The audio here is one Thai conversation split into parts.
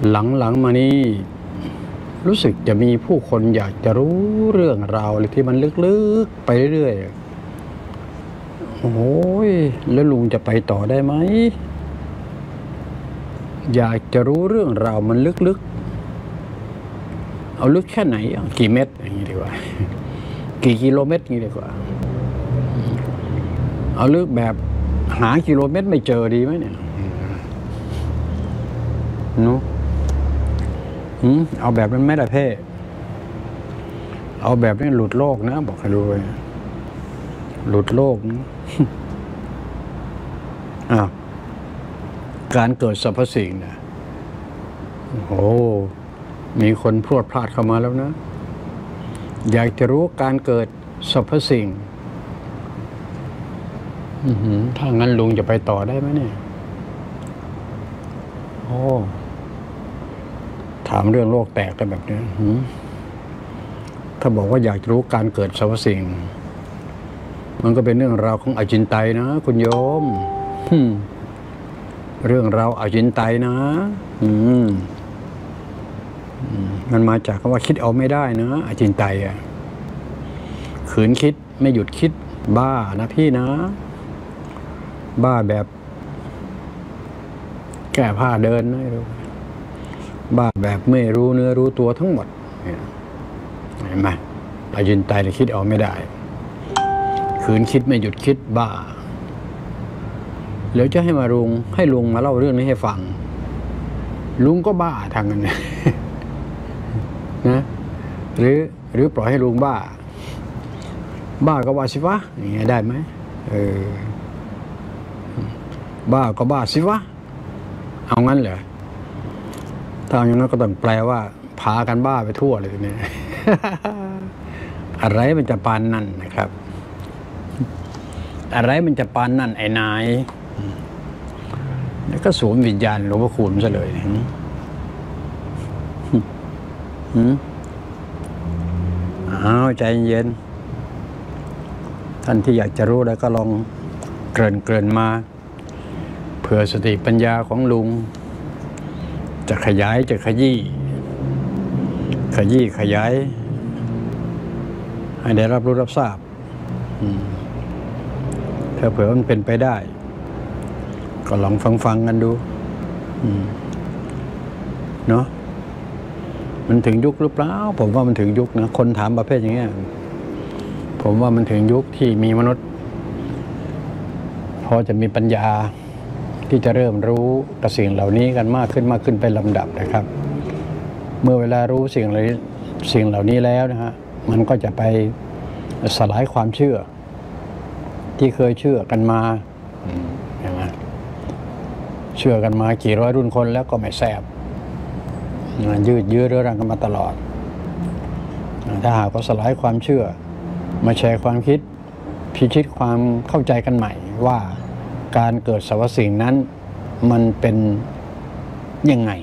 หลังมานี้รู้สึกจะมีผู้คนอยากจะรู้เรื่องราวอะไรที่มันลึกๆไปเรื่อยๆโอ้ยแล้วลุงจะไปต่อได้ไหมอยากจะรู้เรื่องราวมันลึกๆเอาลึกแค่ไหนกี่เมตรอย่างนี้ดีกว่ากี่กิโลเมตรอย่างนี้ดีกว่าเอาลึกแบบหากิโลเมตรไม่เจอดีไหมเนี่ยนู้เอาแบบนั้นไม่ได้เพ่เอาแบบนี้หลุดโลกนะบอกให้รู้เลยหลุดโลกนะการเกิดสรรพสิ่งนะโอ้มีคนพรวดพลาดเข้ามาแล้วนะอยากจะรู้การเกิดสรรพสิ่งถ้างั้นลุงจะไปต่อได้ไหมเนี่ยโอ้ถามเรื่องโลกแตกกันแบบนี้ถ้าบอกว่าอยากจะรู้การเกิดสรรพสิ่งมันก็เป็นเรื่องราวของอจินไตยนะคุณโยมเรื่องราวอจินไตยนะมันมาจากคำว่าคิดเอาไม่ได้นะอจินไตยขืนคิดไม่หยุดคิดบ้านะพี่นะบ้าแบบแก้ผ้าเดินนะบ้าแบบไม่รู้เนื้อรู้ตัวทั้งหมดเห็นไหมอจินไตยคิดเอาไม่ได้ขืนคิดไม่หยุดคิดบ้าแล้วจะให้ลุงมาเล่าเรื่องนี้ให้ฟังลุงก็บ้าทางนั้นนะหรือปล่อยให้ลุงบ้าก็ว่าสิวะอย่างเงี้ยได้ไหมบ้าก็บ้าสิวะเอางั้นเหรอถ้าอย่างนั้นก็ต้องแปลว่าพากันบ้าไปทั่วเลยทีนี้ อะไรมันจะปานนั่นนะครับอะไรมันจะปานนั่นไอ้นายแล้วก็สวมวิญญาณหลวงพ่อคูณซะเลยใจเย็นท่านที่อยากจะรู้แล้วก็ลองเกริ่นมาเผื่อสติปัญญาของลุงจะขยายจะขยี้ขยายให้ได้รับรู้รับทราบถ้าเผื่อมันเป็นไปได้ก็ลองฟังกันดูเนาะมันถึงยุคหรือเปล่าผมว่ามันถึงยุคนะคนถามประเภทอย่างเงี้ยผมว่ามันถึงยุคที่มีมนุษย์พอจะมีปัญญาที่จะเริ่มรู้กับสิ่งเหล่านี้กันมากขึ้นเป็นลำดับนะครับเมื่อเวลารู้สิ่งเหล่านี้แล้วนะฮะมันก็จะไปสลายความเชื่อที่เคยเชื่อกันมาใช่ไหมเชื่อกันมากี่ร้อยรุ่นคนแล้วก็ไม่แซ่บยืดเยื้อเรื้อรังกันมาตลอดถ้าหากว่าสลายความเชื่อมาแชร์ความคิดพิชิตความเข้าใจกันใหม่ว่าการเกิดสรรพสิ่งนั้นมันเป็นยังไง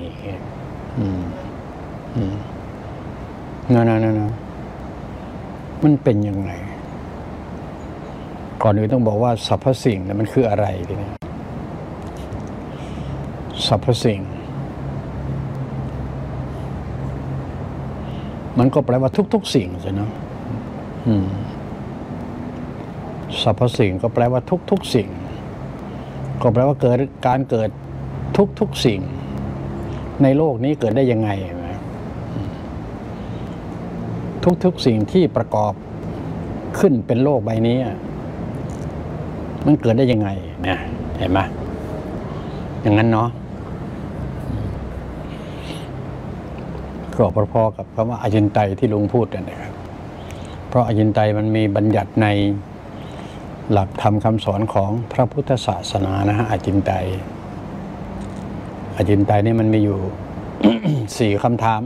นะมันเป็นยังไงก่อนอื่นต้องบอกว่าสรรพสิ่งนั้นมันคืออะไรทีนี้สรรพสิ่งมันก็แปลว่าทุกสิ่งใช่ไหมสรรพสิ่งก็แปลว่าทุกสิ่งก็แปลว่าการเกิดทุกสิ่งในโลกนี้เกิดได้ยังไงทุกสิ่งที่ประกอบขึ้นเป็นโลกใบนี้มันเกิดได้ยังไงเนี่ยเห็นไหมอย่างนั้นเนาะก็พอๆกับคำว่าอจินไตยที่ลุงพูดกันนะครับเพราะอจินไตยมันมีบัญญัติในหลักธรรมคำสอนของพระพุทธศาสนานะฮะอจินไตยนี่มันมีอยู่ 4 คำถาม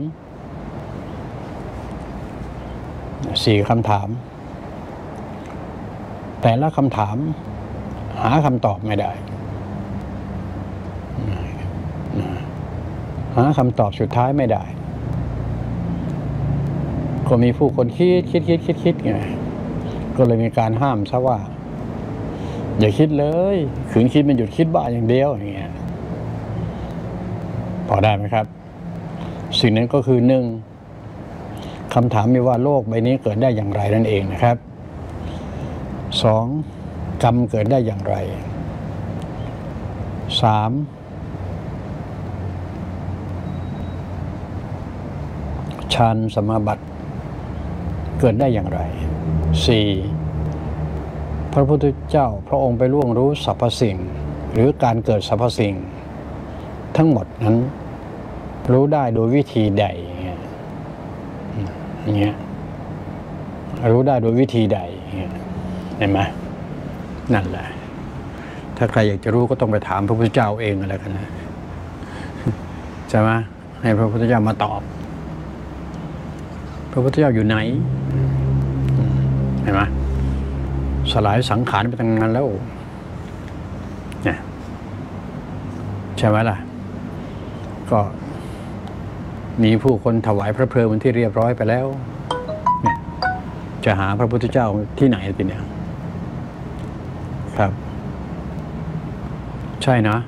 แต่ละคำถามหาคำตอบไม่ได้หาคำตอบสุดท้ายไม่ได้ก็มีผู้คนคิดไงก็เลยมีการห้ามซะว่าอย่าคิดเลยขืนคิดมันหยุดคิดบ้าอย่างเดียวอย่างเงี้ยพอได้ไหมครับสิ่งนั้นก็คือหนึ่งคำถามมีว่าโลกใบนี้เกิดได้อย่างไรนั่นเองนะครับสองกรรมเกิดได้อย่างไรสามฌานสมาบัติเกิดได้อย่างไรสี่พระพุทธเจ้าพระองค์ไปล่วงรู้สรรพสิ่งหรือการเกิดสรรพสิ่งทั้งหมดนั้นรู้ได้โดยวิธีใดอย่างเงี้ยรู้ได้โดยวิธีใดเห็นไหมนั่นแหละถ้าใครอยากจะรู้ก็ต้องไปถามพระพุทธเจ้าเองอะไรกันนะใช่ไหมให้พระพุทธเจ้ามาตอบพระพุทธเจ้าอยู่ไหนเห็นไหมสลายสังขารไปตั้งนานแล้วเนี่ยใช่ไหมล่ะก็มีผู้คนถวายพระเพลิงเป็นที่เรียบร้อยไปแล้วเนี่ยจะหาพระพุทธเจ้าที่ไหนทีเนี่ยครับใช่นะ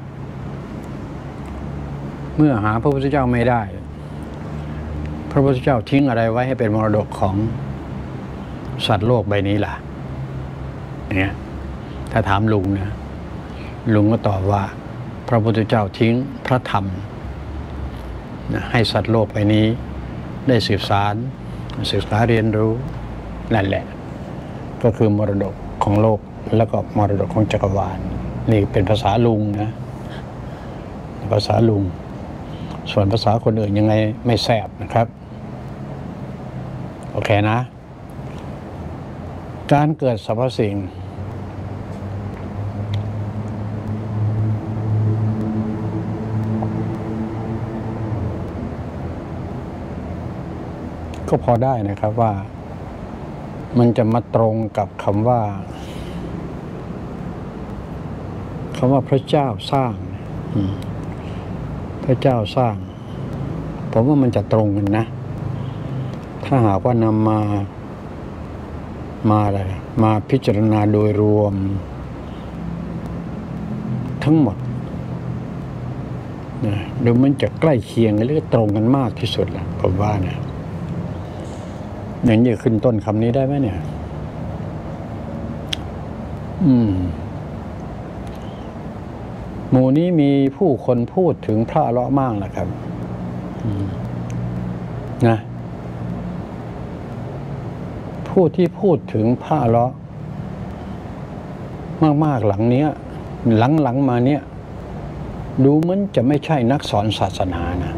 เมื่อหาพระพุทธเจ้าไม่ได้พระพุทธเจ้าทิ้งอะไรไว้ให้เป็นมรดกของสัตว์โลกใบนี้ล่ะเนี่ยถ้าถามลุงนะลุงก็ตอบว่าพระพุทธเจ้าทิ้งพระธรรมให้สัตว์โลกใบนี้ได้ศึกษาเรียนรู้นั่นแหละก็คือมรดกของโลกแล้วก็มรดกของจักรวาลนี่เป็นภาษาลุงนะภาษาลุงส่วนภาษาคนอื่นยังไงไม่แซ่บนะครับโอเคนะการเกิดสรรพสิ่งก็พอได้นะครับว่ามันจะมาตรงกับคำว่าพระเจ้าสร้างพระเจ้าสร้างผมว่ามันจะตรงกันนะถ้าหากว่านำมาพิจารณาโดยรวมทั้งหมดนะดูมันจะใกล้เคียงหรือตรงกันมากที่สุดแหละผมว่านะอย่างนี้ขึ้นต้นคำนี้ได้ไหมเนี่ยหมู่นี้มีผู้คนพูดถึงพระอรหันต์มากนะครับนะผู้ที่พูดถึงพระอรหันต์มากๆหลังมาเนี้ยดูเหมือนจะไม่ใช่นักสอนศาสนานะ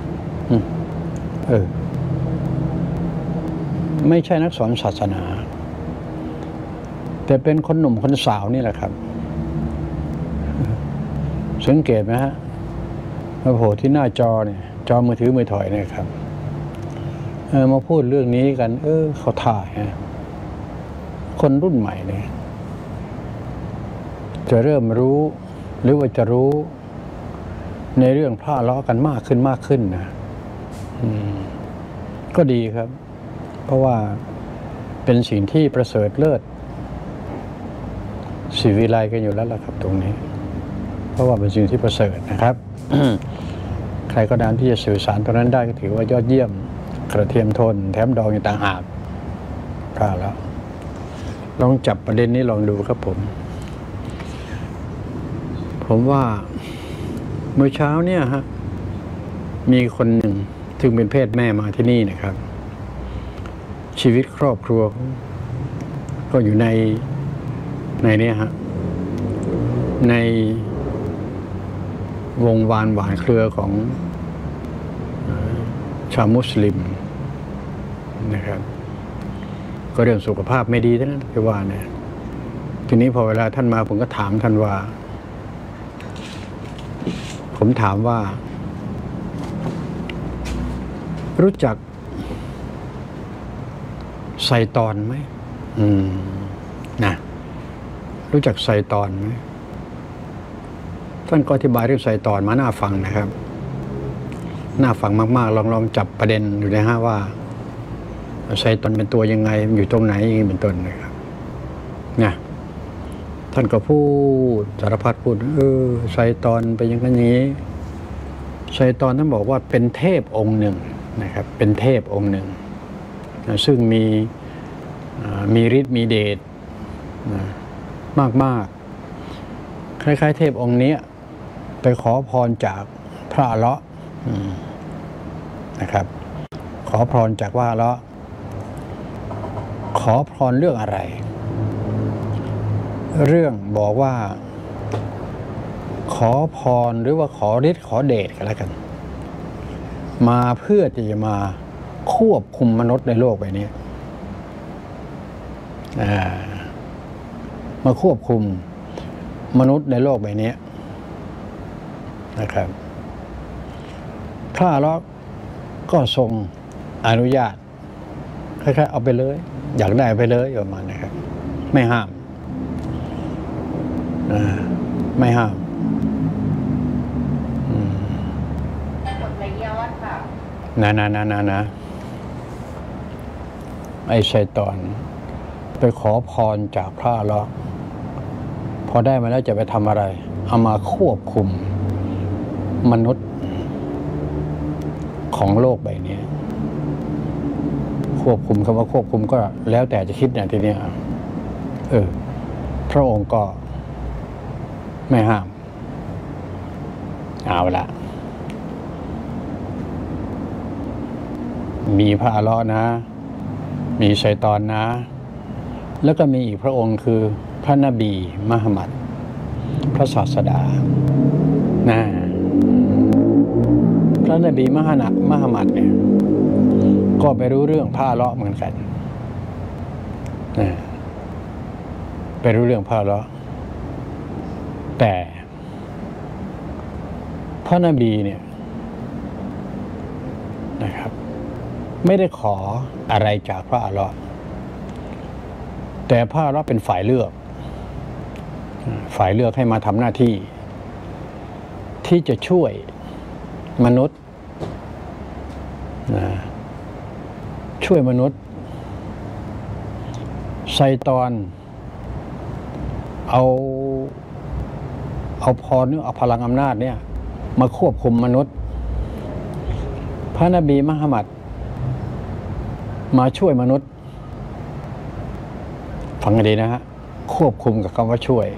ไม่ใช่นักสอนศาสนาแต่เป็นคนหนุ่มคนสาวนี่แหละครับสังเกตไหมฮะมาโผล่ที่หน้าจอเนี่ยจอมือถือมือถอยเนี่ยครับมาพูดเรื่องนี้กันเขาถ่ายฮะคนรุ่นใหม่เนี่ยจะเริ่มรู้หรือว่าจะรู้ในเรื่องพระล้อกันมากขึ้นนะก็ดีครับเพราะว่าเป็นสิ่งที่ประเสริฐเลิศศิวิไลกันอยู่แล้วล่ะครับตรงนี้เพราะว่าเป็นสิ่งที่ประเสริฐนะครับ ใครก็ตามที่จะสื่อสารตรงนั้นได้ก็ถือว่ายอดเยี่ยมกระเทียมทนแถมดองอย่างต่างหากพลาดแล้วลองจับประเด็นนี้ลองดูครับผมว่าเมื่อเช้าเนี่ยฮะมีคนหนึ่งซึ่งเป็นเพศแม่มาที่นี่นะครับชีวิตครอบครัวก็อยู่ในนี้ฮะในวงวานหวานเครือของชาวมุสลิมนะครับก็เรื่องสุขภาพไม่ดีเท่านั้นที่ว่าเนี่ยทีนี้พอเวลาท่านมาผมก็ถามท่านว่าผมถามว่ารู้จักไซตอนไหมนะรู้จักไซตอนไหมท่านก็อธิบายเรื่องไซตอนมาน่าฟังนะครับน่าฟังมากๆลองจับประเด็นดูนะฮะว่าไซตอนเป็นตัวยังไงอยู่ตรงไหนอย่างนี้เป็นต้นนะครับนะท่านก็พูดสารพัดพูดไซตอนเป็นอย่างนี้ไซตอนท่านบอกว่าเป็นเทพองค์หนึ่งนะครับเป็นเทพองค์หนึ่งซึ่งมีฤทธิ์มีเดชมากคล้ายๆเทพองค์นี้ไปขอพรจากพระเลาะห์นะครับขอพรจากว่าเลาะห์ขอพรเรื่องอะไรเรื่องบอกว่าขอพรหรือว่าขอฤทธิ์ขอเดชกันแล้วกันมาเพื่อที่จะมาควบคุมมนุษย์ในโลกใบนี้มาควบคุมมนุษย์ในโลกใบนี้นะครับพระเลาะห์ก็ทรงอนุญาตคล้ายๆเอาไปเลยอยากได้ไปเลยประมาณนะครับไม่ห้ามไม่ห้ามนะไอ้ชัยฏอนไปขอพรจากพระเลาะห์พอได้มาแล้วจะไปทำอะไรเอามาควบคุมมนุษย์ของโลกใบนี้ควบคุมคำว่าควบคุมก็แล้วแต่จะคิดอย่างทีนี้พระองค์ก็ไม่ห้ามเอาละมีพระเลาะห์นะมีชัยฏอนนะแล้วก็มีอีกพระองค์คือพระนบีมุฮัมมัดพระศาสดานะพระนบีมุฮัมมัดเนี่ยก็ไปรู้เรื่องพระเลาะห์เหมือนกันนะไปรู้เรื่องพระเลาะห์แต่พระนบีเนี่ยนะครับไม่ได้ขออะไรจากพระเลาะห์แต่พระเลาะห์เป็นฝ่ายเลือกให้มาทำหน้าที่ที่จะช่วยมนุษย์ช่วยมนุษย์ชัยฏอนเอาพรเอาพลังอำนาจเนี่ยมาควบคุมมนุษย์พระนบีมุฮัมมัดมาช่วยมนุษย์ฟังให้ดีนะฮะควบคุมกับคำว่าช่วย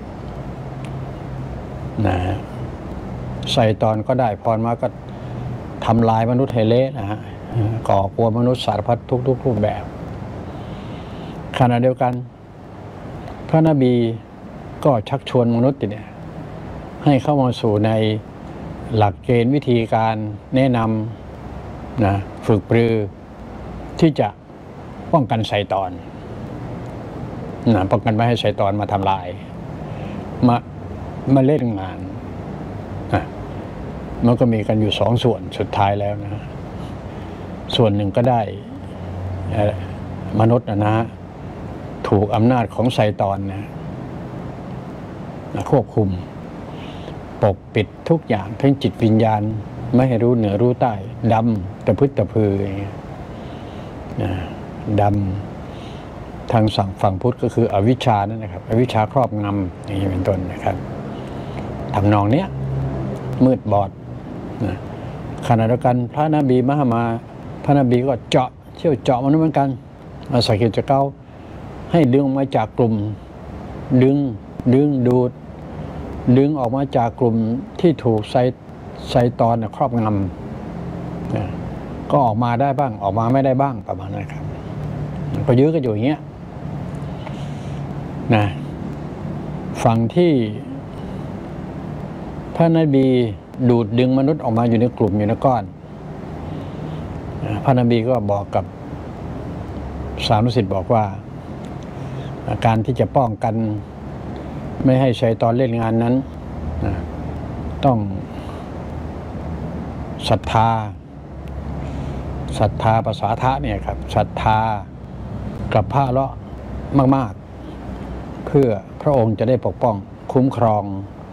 นะชัยฏอนก็ได้พรมาก็ทำลายมนุษย์ให้เละนะฮะก่อกวนมนุษย์สารพัดทุกรูปแบบขณะเดียวกันพระนบีก็ชักชวนมนุษย์เนี่ยให้เข้ามาสู่ในหลักเกณฑ์วิธีการแนะนำนะฝึกปรือที่จะป้องกันชัยฏอนนะป้องกันไม่ให้ชัยฏอนมาทำลายมาเล่นงานนะมันก็มีกันอยู่สองส่วนสุดท้ายแล้วนะส่วนหนึ่งก็ได้มนุษย์นะถูกอำนาจของชัยฏอนนะควบคุมปกปิดทุกอย่างทั้งจิตวิญญาณไม่ให้รู้เหนือรู้ใต้ดำตะพึดตะพือดำทางฝั่งพุทธก็คืออวิชชานั่นนะครับอวิชชาครอบงำอย่างนี้เป็นต้นนะครับทำนองเนี้ยมืดบอดนะขณะเดียวกันพระนบีมุฮัมมัดพระนบีก็เที่ยวเจาะมันเหมือนกันอาศัยกิจเก้าให้ดึงออกมาจากกลุ่มดึงดูดดึงออกมาจากกลุ่มที่ถูกชัยฏอนครอบงำก็ออกมาได้บ้างออกมาไม่ได้บ้างประมาณนั้นครับก็ยื้อกันอยู่อย่างเงี้ยนะฝั่งที่พระนบีดูดดึงมนุษย์ออกมาอยู่ในกลุ่มอยู่ในก้อนพระนบีก็บอกกับสานุสิทธิ์บอกว่าการที่จะป้องกันไม่ให้ชัยฏอนเล่นงานนั้นต้องศรัทธาภาษาทะเนี่ยครับศรัทธากับพระเลาะห์มากๆเพื่อพระองค์จะได้ปกป้องคุ้มครอง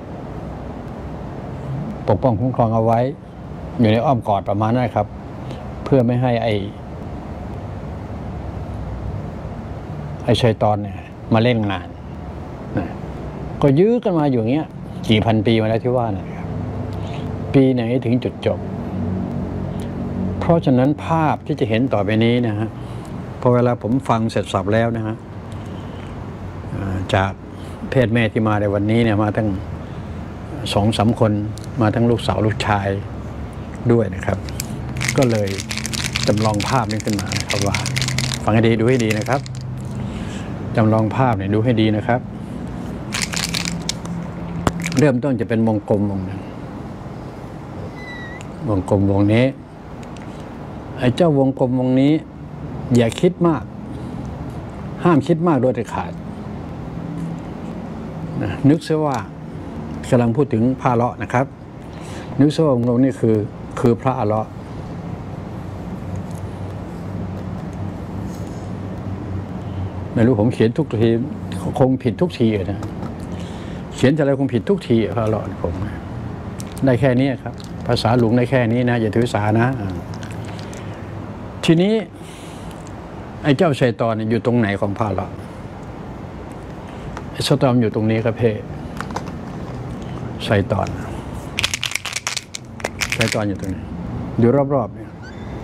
เอาไว้อยู่ในอ้อมกอดประมาณนั้นครับเพื่อไม่ให้ไอ้ชัยฏอนเนี่ยมาเล่นงานนะก็ยื้อกันมาอยู่อย่างเงี้ยกี่พันปีมาแล้วที่ว่านะครับปีไหนถึงจุดจบเพราะฉะนั้นภาพที่จะเห็นต่อไปนี้นะฮะพอเวลาผมฟังเสร็จสับแล้วนะฮะจากเพศแม่ที่มาในวันนี้เนี่ยมาทั้ง2-3 คนมาทั้งลูกสาวลูกชายด้วยนะครับ ก็เลยจำลองภาพนี้ขึ้นมานะครับว่าฟังให้ดีดูให้ดีนะครับจำลองภาพเนี่ยดูให้ดีนะครับเริ่มต้นจะเป็นวงกลมวงหนึ่งวงกลมวงนี้ไอ้เจ้าวงกลมวงนี้อย่าคิดมากห้ามคิดมากโดยเด็ดขาดนะนึกซะว่ากำลังพูดถึงพระเลาะนะครับนึกซะว่าวงกลมนี้คือพระเลาะไม่รู้ผมเขียนทุกทีคงผิดทุกทีนะเขียนอะไรคงผิดทุกทีพระเลาะผมได้แค่นี้ครับภาษาหลวงได้แค่นี้นะอย่าถือสานะทีนี้ไอ้เจ้าชัยตอนอยู่ตรงไหนของพระเลาะไอ้ชัยตอนอยู่ตรงนี้ครับเพ่ชัยตอนอยู่ตรงนี้อยู่รอบๆเนี่ย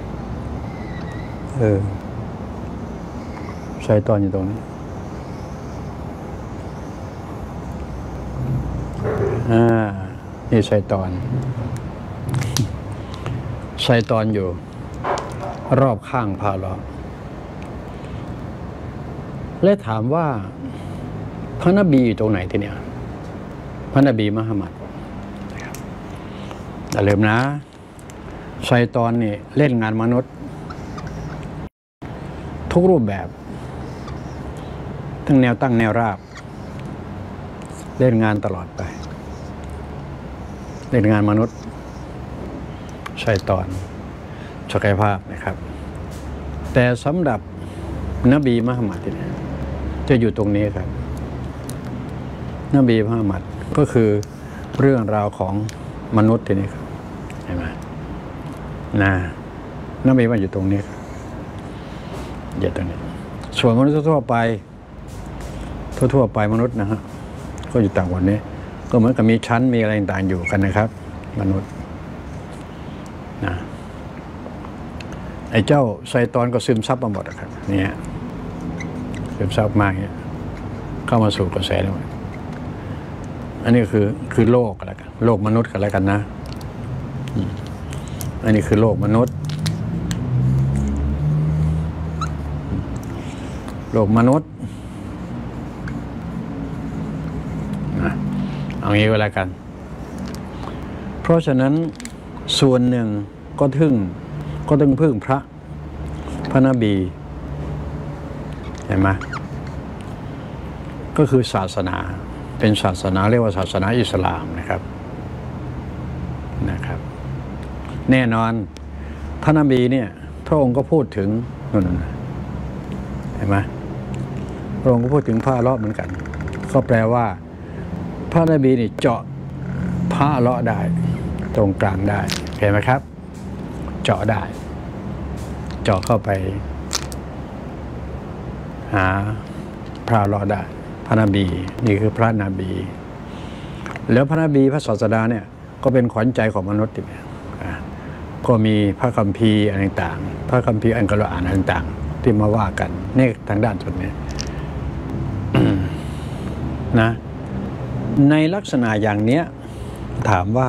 ชัยตอนอยู่ตรงนี้นี่ชัยตอนอยู่รอบข้างพระเลาะและถามว่าพระนบีอยู่ตรงไหนทีเนี้ยพระนบีมุฮัมมัดอย่าลืมนะชัยตอนนี่เล่นงานมนุษย์ทุกรูปแบบทั้งแนวตั้งแนวราบเล่นงานตลอดไปเล่นงานมนุษย์ชัยตอนศักยภาพนะครับแต่สำหรับนบีมุฮัมมัดเนี่ยจะอยู่ตรงนี้ครับนบีมุฮัมมัดก็คือเรื่องราวของมนุษย์ทีนี้ครับเห็นไหมนบีมาอยู่ตรงนี้ครับอยู่ตรงนี้ส่วนมนุษย์ทั่วไปมนุษย์นะฮะก็อยู่ต่างวันนี้ก็เหมือนกับมีชั้นมีอะไรต่างๆอยู่กันนะครับมนุษย์นะไอ้เจ้าชัยตอนก็ซึมซับมาหมดครับเนี่ยซึมซับมากเนี่ยเข้ามาสู่กระแสแล้วอันนี้คือโลกอะไรกันโลกมนุษย์กันแล้วกันนะอันนี้คือโลกมนุษย์เอางี้ก็แล้วกันเพราะฉะนั้นส่วนหนึ่งก็ต้องพึ่งพระนบีเห็นไหมก็คือศาสนาเป็นศาสนาเรียกว่าศาสนาอิสลามนะครับแน่นอนพระนบีเนี่ยพระองค์ก็พูดถึงนั่นเห็นไหมพระองค์ก็พูดถึงพระเลาะเหมือนกันก็แปลว่าพระนบีนี่เจาะพระเลาะได้ตรงกลางได้เห็นไหมครับเจาะได้เจาะเข้าไปหาพระเลาะได้พระนบีนี่คือพระนบีแล้วพระนบีพระศาสดาเนี่ยก็เป็นขวัญใจของมนุษย์ก็มีพระคัมภีร์อะไรต่างพระคัมภีร์อัลกุรอานต่างๆที่มาว่ากันนี่ทางด้านส่วนนี้ นะในลักษณะอย่างเนี้ยถามว่า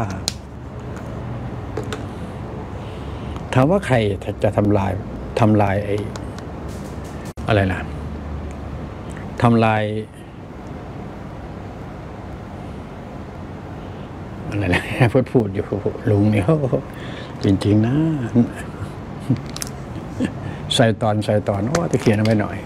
ใครจะทำลายไอ้อะไรนะทำลายอะไรนะพูดอยู่ลุงเนี่ยจริงๆนะใส่ตอนจะเขียนเอาไว้หน่อย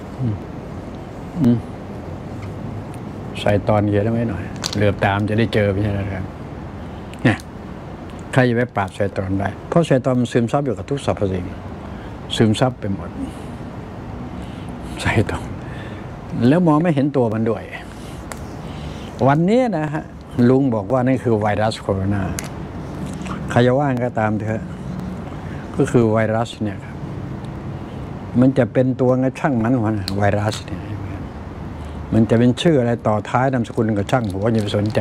ใส่ตอนเขียนเอาไว้หน่อยเหลือบตามจะได้เจอไม่ใช่ครับเนี่ยใครจะไปปราบใส่ตอนได้เพราะใส่ตอนมันซึมซับอยู่กับทุกสรรพสิ่งซึมซับไปหมดใส่ตอนแล้วมองไม่เห็นตัวมันด้วยวันนี้นะฮะลุงบอกว่านี่คือไวรัสโคโรนาใครจะว่าก็ตามเถอะก็คือไวรัสเนี่ยครับมันจะเป็นตัวไงช่างมันไวรัสเนี่ยมันจะเป็นชื่ออะไรต่อท้ายนามสกุลกับช่างผมก็อย่าไปสนใจ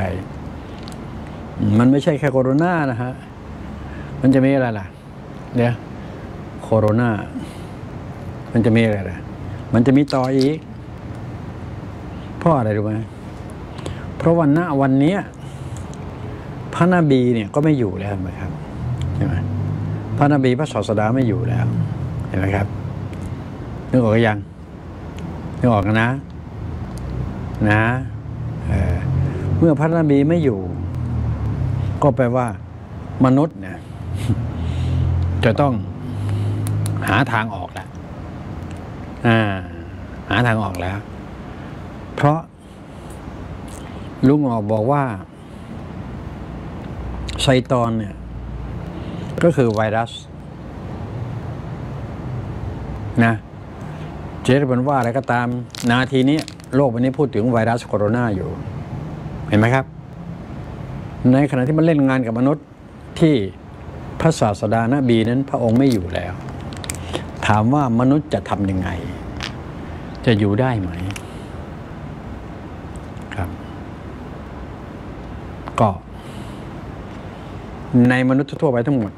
มันไม่ใช่แค่โคโรนานะฮะมันจะมีอะไรล่ะเนี่ยโคโรนามันจะมีอะไรล่ะมันจะมีต่ออีกเพราะอะไรรู้ไหมเพราะวันวันนี้พระนบีเนี่ยก็ไม่อยู่แล้วเห็นไหมครับใช่ไหมพระนบีพระศาสดาไม่อยู่แล้วเห็นไหมครับนึกออกยังนึกออกกันนะเมื่อพระนบีไม่อยู่ก็แปลว่ามนุษย์เนี่ยจะต้องหาทางออกแล้วหาทางออกแล้ว เพราะลุงออกบอกว่าไซตอนเนี่ยก็คือไวรัสนะเจ๊เป็นว่าอะไรก็ตามนาทีนี้โลกวันนี้พูดถึงไวรัสโคโรนาอยู่เห็นไหมครับในขณะที่มันเล่นงานกับมนุษย์ที่พระศาสดานบีนั้นพระองค์ไม่อยู่แล้วถามว่ามนุษย์จะทำยังไงจะอยู่ได้ไหมครับก็ในมนุษย์ทั่วไปทั้งหมด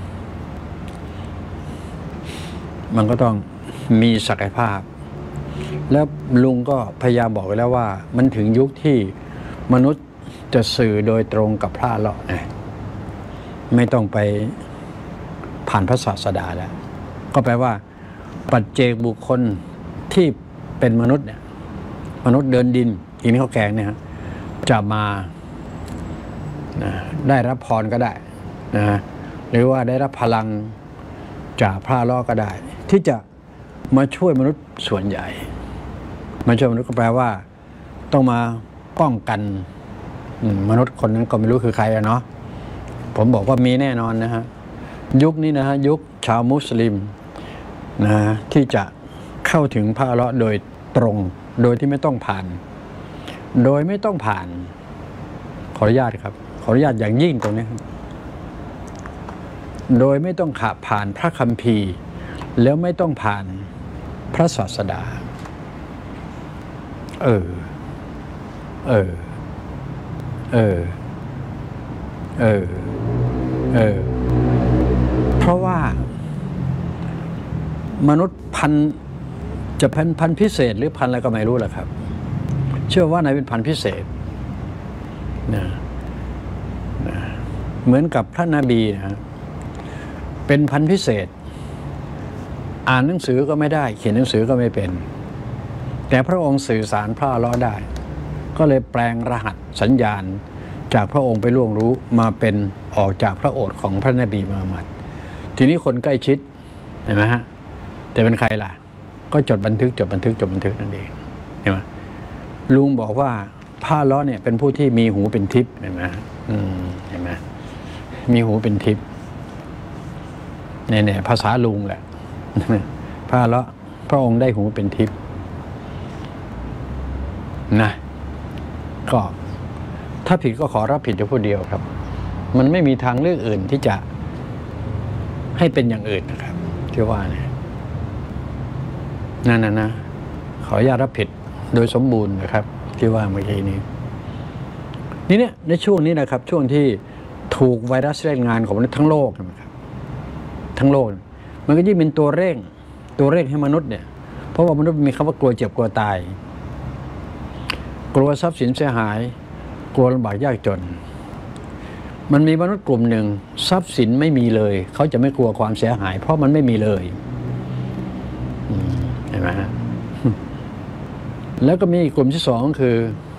มันก็ต้องมีศักยภาพแล้วลุงก็พยายามบอกไว้แล้วว่ามันถึงยุคที่มนุษย์จะสื่อโดยตรงกับพระเลาะนะไม่ต้องไปผ่านพระศาสดาแล้วก็แปลว่าปัจเจกบุคคลที่เป็นมนุษย์เนี่ยมนุษย์เดินดินกินข้าวแกงเนี่ยจะมาได้รับพรก็ได้นะหรือว่าได้รับพลังจากพระเลาะก็ได้ที่จะมาช่วยมนุษย์ส่วนใหญ่มาช่วยมนุษย์ก็แปลว่าต้องมาป้องกันมนุษย์คนนั้นก็ไม่รู้คือใครอะเนาะผมบอกว่ามีแน่นอนนะฮะยุคนี้นะฮะยุคชาวมุสลิมนะที่จะเข้าถึงพระเลาะโดยตรงโดยที่ไม่ต้องผ่านโดยไม่ต้องผ่านขออนุญาตครับขออนุญาตอย่างยิ่งตรงนี้ครับโดยไม่ต้องขับผ่านพระคัมภีร์แล้วไม่ต้องผ่านพระศาสดาเพราะว่ามนุษย์พันจะเป็นพันธุ์พิเศษหรือพันธุ์อะไรก็ไม่รู้แหละครับเชื่อว่านายเป็นพันธุ์พิเศษนะเหมือนกับพระนบีนะเป็นพันธุ์พิเศษอ่านหนังสือก็ไม่ได้เขียนหนังสือก็ไม่เป็นแต่พระองค์สื่อสารพระอัลเลาะห์ได้ก็เลยแปลงรหัสสัญญาณจากพระองค์ไปล่วงรู้มาเป็นออกจากพระโอษฐ์ของพระนบีมุฮัมมัดทีนี้คนใกล้ชิดเห็นไหมฮะแต่เป็นใครล่ะก็จดบันทึกนั่นเองเห็นไหมลุงบอกว่าพระอัลเลาะห์เนี่ยเป็นผู้ที่มีหูเป็นทิพย์เห็นไหมเห็นไหมมีหูเป็นทิพย์เนี่ยภาษาลุงแหละพระอัลเลาะห์พระองค์ได้หูเป็นทิพย์นะก็ถ้าผิดก็ขอรับผิดเฉพาะเดียวครับมันไม่มีทางเลือกอื่นที่จะให้เป็นอย่างอื่นนะครับที่ว่าเนี่ยนั่นนะขออนุญาตรับผิดโดยสมบูรณ์นะครับที่ว่าเมื่อกี้นี้นี่เนี่ยในช่วงนี้นะครับช่วงที่ถูกไวรัสเล่นงานของมนุษย์ทั้งโลกนะครับทั้งโลกมันก็ยิ่งเป็นตัวเร่งให้มนุษย์เนี่ยเพราะว่ามนุษย์มีคำว่ากลัวเจ็บกลัวตายกลัวทรัพย์สินเสียหายกลัวลำบากยากจนมันมีมนุษย์กลุ่มหนึ่งทรัพย์สินไม่มีเลยเขาจะไม่กลัวความเสียหายเพราะมันไม่มีเลยเห็นไหมฮะแล้วก็มีกลุ่มที่สองคือ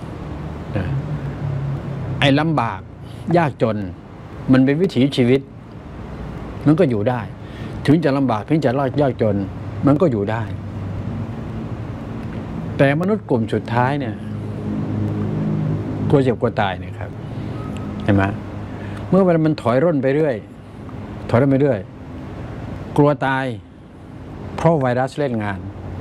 ไอ้ลำบากยากจนมันเป็นวิถีชีวิตมันก็อยู่ได้ถึงจะลำบากถึงจะยากจนมันก็อยู่ได้แต่มนุษย์กลุ่มสุดท้ายเนี่ยกลัวเจ็บกลัวตายเนี่ยครับเห็นไหมเมื่อมันถอยร่นไปเรื่อยกลัวตายเพราะไวรัสเล่นงาน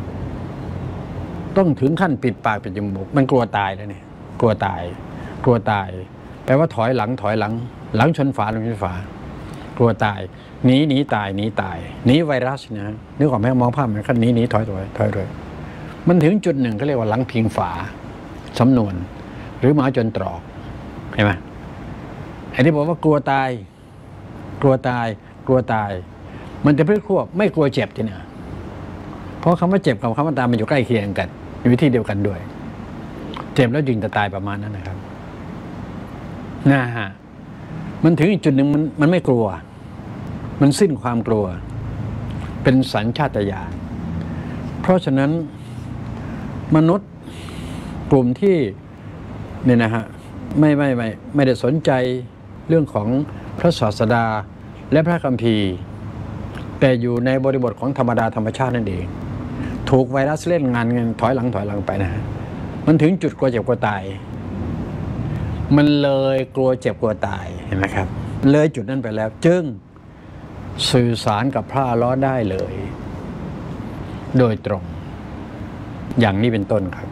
ต้องถึงขั้นปิดปากปิดจมูกมันกลัวตายแล้วเนี่ยกลัวตายแปลว่าถอยหลังหลังชนฝากลัวตายหนีตายหนีไวรัสนะนึกออกไหมมองภาพมันขั้นหนีถอยเลยมันถึงจุดหนึ่งเขาเรียกว่าหลังพิงฝาสำนวนหรือหมาจนตรอกเห็นไหมไอ้ที่บอกว่ากลัวตายมันจะพลิกขั้วไม่กลัวเจ็บทีเนี่ยเพราะคำว่าเจ็บกับคำว่าตายมันอยู่ใกล้เคียงกันอยู่วิธีเดียวกันด้วยเจ็บแล้วจึงจะตายประมาณนั้นนะครับนะฮะมันถึงอีกจุดหนึ่งมันไม่กลัวมันสิ้นความกลัวเป็นสัญชาตญาณเพราะฉะนั้นมนุษย์กลุ่มที่เนี่ยนะฮะไม่ได้สนใจเรื่องของพระศาสดาและพระคัมภีร์แต่อยู่ในบริบทของธรรมดาธรรมชาตินั่นเองถูกไวรัสเล่นงานถอยหลังไปนะฮะมันถึงจุดกลัวเจ็บกลัวตายมันเลยกลัวเจ็บกลัวตายเห็นไหมครับเลยจุดนั้นไปแล้วจึงสื่อสารกับพระอัลเลาะห์ได้เลยโดยตรงอย่างนี้เป็นต้นครับ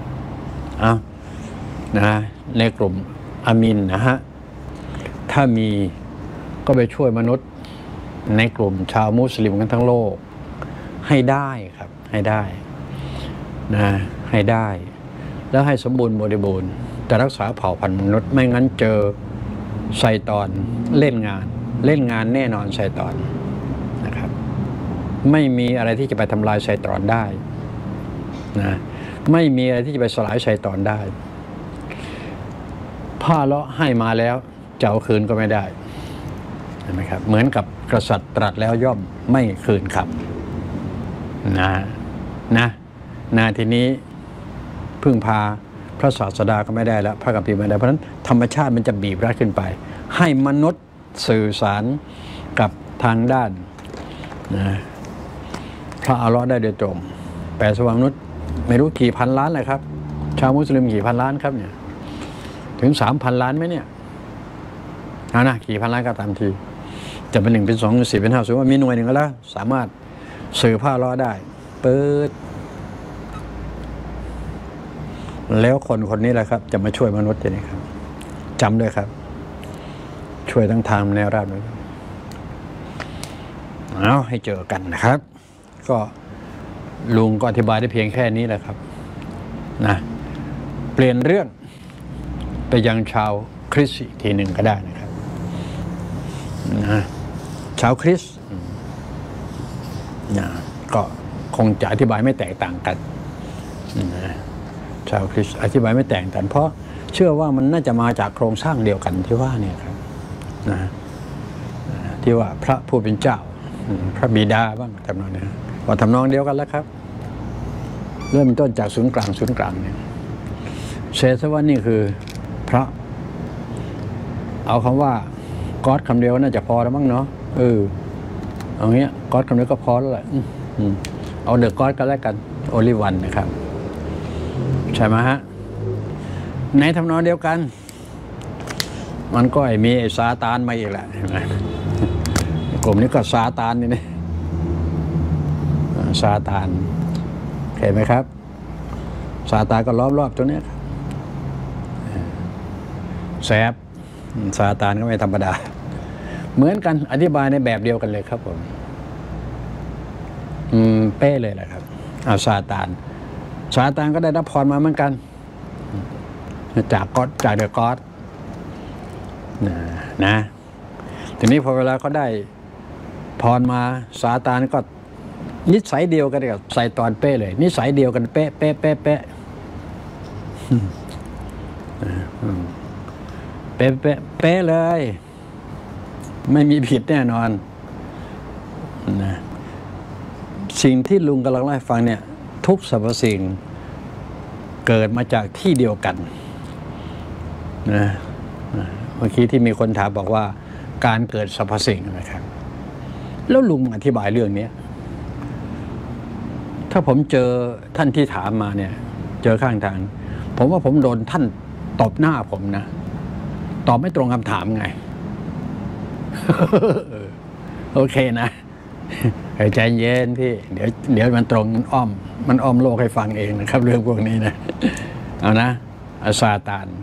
นะในกลุ่มอามินนะฮะถ้ามีก็ไปช่วยมนุษย์ในกลุ่มชาวมุสลิมกันทั้งโลกให้ได้ครับให้ได้นะให้ได้แล้วให้สมบูรณ์บริบูรณ์จะรักษาเผ่าพันธุ์มนุษย์ไม่งั้นเจอไซตอนเล่นงานแน่นอนไซตอนนะครับไม่มีอะไรที่จะไปทำลายไซตอนได้นะไม่มีอะไรที่จะไปสลายไซตอนได้ผ้าเลาะให้มาแล้วจะเอาคืนก็ไม่ได้เห็นไหมครับเหมือนกับกษัตริย์ตรัสแล้วย่อมไม่คืนครับนะทีนี้พึ่งพาพระศาสดาก็ไม่ได้แล้วพระคัมภีร์ไม่ได้เพราะฉะนั้นธรรมชาติมันจะบีบรัดขึ้นไปให้มนุษย์สื่อสารกับทางด้านนะพระอัลเลาะห์ได้โดยตรงแปดสวรรค์มนุษย์ไม่รู้กี่พันล้านเลยครับชาวมุสลิมกี่พันล้านครับเนี่ยถึง 3,000 ล้านไหมเนี่ยนะกี่พันล้านก็ตามทีจะเป็น1เป็น2เป็น4เป็น5สมมติว่ามีหน่วยหนึ่งก็แล้วสามารถสื่อพระอัลเลาะห์ได้เปิดแล้วคนนี้แหละครับจะมาช่วยมนุษย์นี่ครับจำด้วยครับช่วยทั้งทางแนวราบเลยเอาให้เจอกันนะครับก็ลุงก็อธิบายได้เพียงแค่นี้แหละครับนะเปลี่ยนเรื่องไปยังชาวคริสต์ทีหนึ่งก็ได้นะครับนะชาวคริสต์นะก็คงจะอธิบายไม่แตกต่างกันนะชาวคริสต์อธิบายไม่แตกต่างกันเพราะเชื่อว่ามันน่าจะมาจากโครงสร้างเดียวกันที่ว่าเนี่ยครับนะที่ว่าพระผู้เป็นเจ้าพระบิดาบ้างทำนองนี้ว่าทำนองเดียวกันแล้วครับเริ่มต้นจากศูนย์กลางเนี่ยเซซะว่านี่คือพระเอาคำว่าก๊อดคำเดียวน่าจะพอแล้วมั้งเนาะเอาเงี้ยก๊อดคำเดียวก็พอแล้วแหละเอาเดอะก๊อดกันแล้วกันโอลิวันนะครับใช่ไหมฮะในทำนองเดียวกันมันก็มีไอ้ซาตานมาอีกแหละเห็นไหมกลุ่มนี้ก็ซาตานนี่นะซาตานเห็นไหมครับซาตานก็ล้อมรอบตัวนี้แสบซาตานก็ไม่ธรรมดาเหมือนกันอธิบายในแบบเดียวกันเลยครับผมเป้เลยแหละครับซาตานก็ได้รับพรมาเหมือนกันจากเดอะก๊อดนะทีนี้พอเวลาเขาได้พรมาซาตานก็นิสัยเดียวกันกับใส่ตอนเป้เลยนิสัยเดียวกันเป๊ะเลยไม่มีผิดแน่นอนนะสิ่งที่ลุงกำลังเล่าให้ฟังเนี่ยทุกสรรพสิ่งเกิดมาจากที่เดียวกันนะเมื่อกี้ที่มีคนถามบอกว่าการเกิดสรรพสิ่งนะครับแล้วลุงอธิบายเรื่องนี้ถ้าผมเจอท่านที่ถามมาเนี่ยเจอข้างทางผมว่าผมโดนท่านตบหน้าผมนะตอบไม่ตรงคำถามไง โอเคนะใจเย็นพี่เดี๋ยวมันตรงมันอ้อมโลกให้ฟังเองนะครับเรื่องพวกนี้นะเอานะซาตาน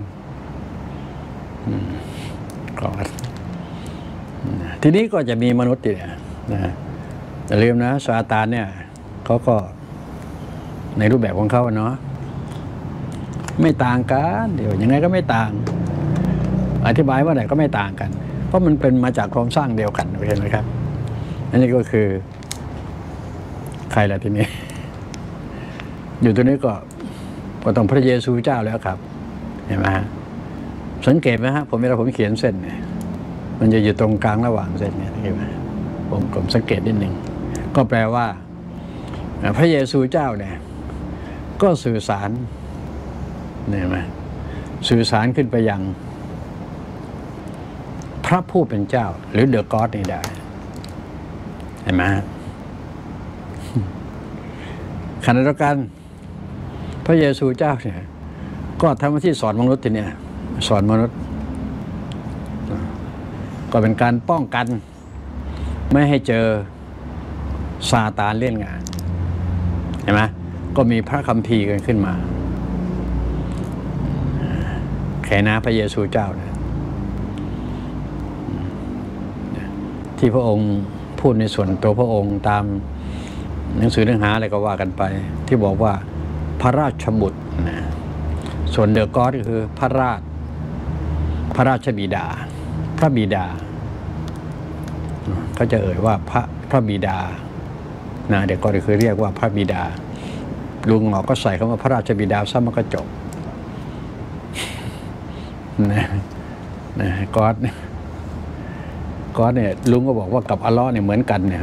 ก็ทีนี้ก็จะมีมนุษย์เนี่ยนะอย่าลืมนะซาตานเนี่ยเขาก็ในรูปแบบของเขาเนาะไม่ต่างกันเดี๋ยวยังไงก็ไม่ต่างอธิบายว่าไหนก็ไม่ต่างกันเพราะมันเป็นมาจากโครงสร้างเดียวกันเห็นไหมครับอันนี้ก็คือใครล่ะทีนี้อยู่ตรงนี้ก็ต้องพระเยซูเจ้าแล้วครับเห็นไหมฮะสังเกตไหมฮะเวลาผมเขียนเส้นเนี่ยมันจะอยู่ตรงกลางระหว่างเส้นเนี่ยเห็นไหมผมสังเกตนิดหนึ่งก็แปลว่าพระเยซูเจ้าเนี่ยก็สื่อสารเห็นไหมสื่อสารขึ้นไปยังพระผู้เป็นเจ้าหรือเดอะก็อดนี่ได้เห็นไหมขณะเดียวกันพระเยซูเจ้าเนี่ยก็ทำหน้าที่สอนมนุษย์ทีเนี่ยสอนมนุษย์ก็เป็นการป้องกันไม่ให้เจอซาตานเล่นงานเห็นไหมก็มีพระคัมภีร์กันขึ้นมาแค่นะพระเยซูเจ้าเนี่ยที่พระองค์พูดในส่วนตัวพระองค์ตามหนังสือเนื้อหาอะไรก็ว่ากันไปที่บอกว่าพระราชบุตรนะส่วนเดอะก็อดก็คือพระราชบิดาพระบิดาเขาจะเอ่ยว่าพระบิดานะเดอะก็อดก็คือเรียกว่าพระบิดาลุงหมอก็ใส่คำว่าพระราชบิดาซะมันก็จบนะก็อดเนี่ยลุงก็บอกว่ากับอัลเลาะห์เนี่ยเหมือนกันเนี่ย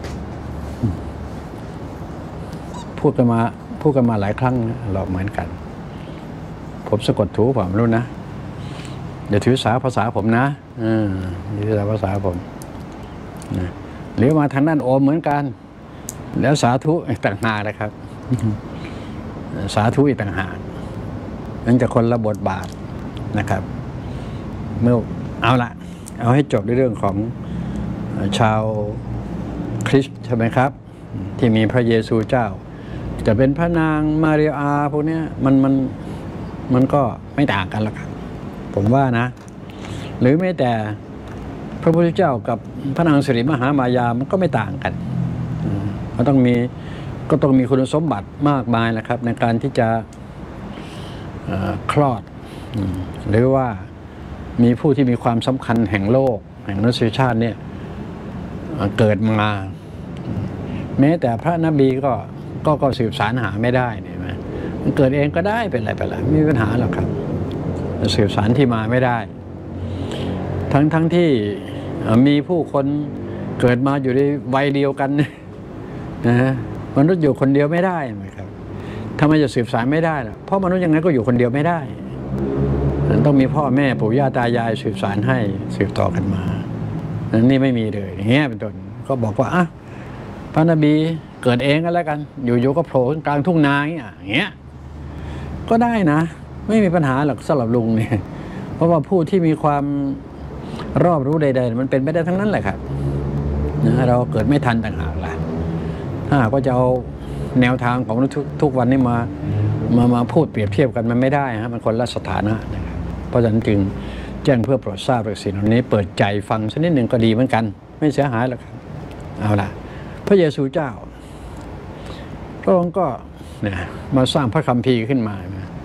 พูดกันมาหลายครั้งเราเหมือนกันผมสะกดถูผมรู้นะอย่าถือสาภาษาผมนะอย่าถือสาภาษาผมนะหรือมาทางด้านโอมเหมือนกันแล้วสาธุอีกต่างหากนะครับสาธุอีกต่างหากนั่นจะคนละบทบาทนะครับเมื่อเอาให้จบในเรื่องของชาวคริสต์ใช่ไหมครับที่มีพระเยซูเจ้าจะเป็นพระนางมาริอาพวกนี้มันก็ไม่ต่างกันละครับผมว่านะหรือแม้แต่พระพุทธเจ้ากับพระนางสิริมหามายามันก็ไม่ต่างกันก็ต้องมีคุณสมบัติมากมายนะครับในการที่จะคลอดหรือว่ามีผู้ที่มีความสำคัญแห่งโลกแห่งมนุษยชาติเนี่ยเกิดมาแม้แต่พระนบีก็สืบสารหาไม่ได้เนี่ยมันเกิดเองก็ได้เป็นไรไม่มีปัญหาหรอกครับสืบสารที่มาไม่ได้ทั้งที่มีผู้คนเกิดมาอยู่ในวัยเดียวกันนะฮะมนุษย์อยู่คนเดียวไม่ได้ไหมครับทำไมจะสืบสารไม่ได้ล่ะเพราะมนุษย์ยังไงก็อยู่คนเดียวไม่ได้ต้องมีพ่อแม่ปู่ย่าตายายสืบสารให้สืบต่อกันมานี่ไม่มีเลยอย่างเงี้ยเป็นต้นก็บอกว่าพระนบีเกิดเองก็แล้วกันอยู่ๆก็โผล่กลางทุ่งนาอย่างเงี้ยก็ได้นะไม่มีปัญหาหรอกสำหรับลุงเนี่ยเพราะว่าผู้ที่มีความรอบรู้ใดๆมันเป็นไปได้ทั้งนั้นแหละครับนะเราเกิดไม่ทันต่างหากล่ะถ้าก็จะเอาแนวทางของทุกวันนี้มาพูดเปรียบเทียบกันมันไม่ได้ฮะมันคนละสถานะนะครับเพราะฉะนั้นจึงแจ้งเพื่อโปรดทราบสิ่งเหล่านี้เปิดใจฟังสักนิดหนึ่งก็ดีเหมือนกันไม่เสียหายหรอกครับเอาล่ะพระเยซูเจ้าพระองค์ก็มาสร้างพระคัมภีร์ขึ้นมา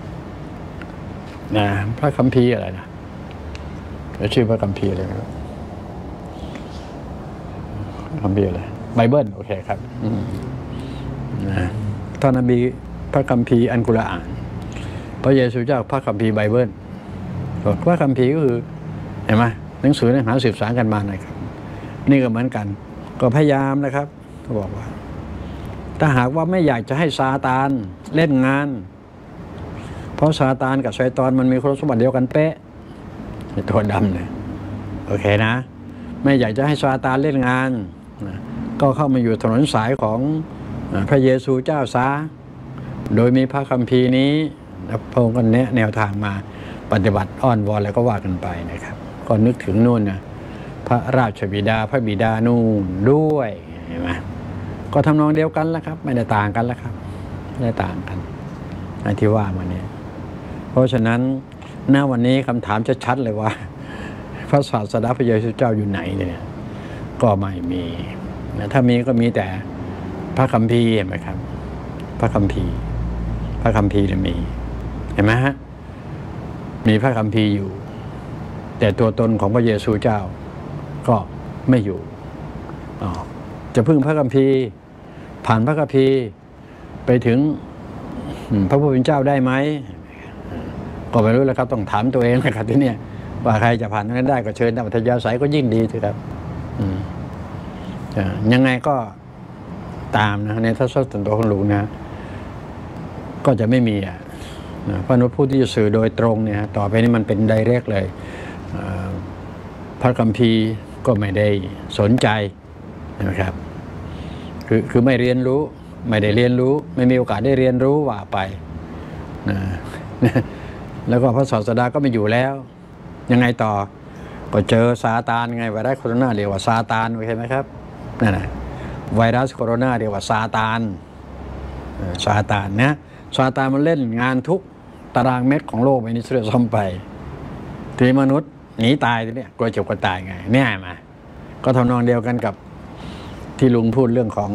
พระคัมภีร์อะไรนะชื่อพระคัมภีร์อะไรครับคัมภีร์อะไรไบเบิลโอเคครับท่านนบีพระคัมภีร์อัลกุรอานพระเยซูเจ้าพระคัมภีร์ไบเบิลพระคัมภีร์ก็คือเห็นไหมหนังสือเนื้อหาสืบสารกันมานะครับนี่ก็เหมือนกันก็พยายามนะครับเขาบอกว่าถ้าหากว่าไม่อยากจะให้ซาตานเล่นงานเพราะซาตานกับชัยฏอนมันมีคุณสมบัติเดียวกันเป๊ะตัวดำเลยโอเคนะไม่อยากจะให้ซาตานเล่นงานก็เข้ามาอยู่ถนนสายของพระเยซูเจ้าซะโดยมีพระคัมภีร์นี้พระองค์ก็แนะแนวทางมาปฏิบัติอ้อนวอนแล้วก็ว่ากันไปนะครับก็นึกถึงนู่นนะพระราชบิดาพระบิดานู่นด้วยเห็นไหมก็ทำนองเดียวกันแล้วครับไม่ได้ต่างกันแล้วครับไม่ได้ต่างกันที่ว่ามาเนี่ยเพราะฉะนั้นณวันนี้คำถามชัดๆเลยว่าพระศาสดาพระเยซูเจ้าอยู่ไหนเนี่ยก็ไม่มีถ้ามีก็มีแต่พระคัมภีร์เห็นไหมครับพระคัมภีร์เนี่ยมีเห็นไหมฮะมีพระคัมภีร์อยู่แต่ตัวตนของพระเยซูเจ้าก็ไม่อยู่จะพึ่งพระคัมภีร์ผ่านพระคัมภีร์ไปถึงพระผู้เป็นเจ้าได้ไหมก็ไม่รู้แล้วครับต้องถามตัวเองนะครับที่เนี่ยว่าใครจะผ่านนั้นได้ก็เชิญตามอัธยาศัยก็ยิ่งดีสิครับยังไงก็ตามนะในทัศนส่วนตัวของหลวงนะก็จะไม่มีพระนุผู้ที่จะสื่อโดยตรงเนี่ยต่อไปนี้มันเป็นไดเรกเลยพระคัมภีร์ก็ไม่ได้สนใจนะครับคือไม่เรียนรู้ไม่ได้เรียนรู้ไม่มีโอกาสได้เรียนรู้ว่าไปนะแล้วก็พระศาสดาก็ไม่อยู่แล้วยังไงต่อก็เจอซาตานไงไวรัสโคโรนาเรียกว่าซาตานใช่ไหมครับนั่นแหละไวรัสโคโรนาเรียกว่าซาตานซาตานนะซาตานมันเล่นงานทุกตารางเม็ดของโลกใบนี้เสื่อมซ้ำไปทีมนุษย์หนีตายทีนี้กลัวเจ็บกลัวตายไงเนี่ยมาก็ทำนองเดียวกันกับที่ลุงพูดเรื่องของ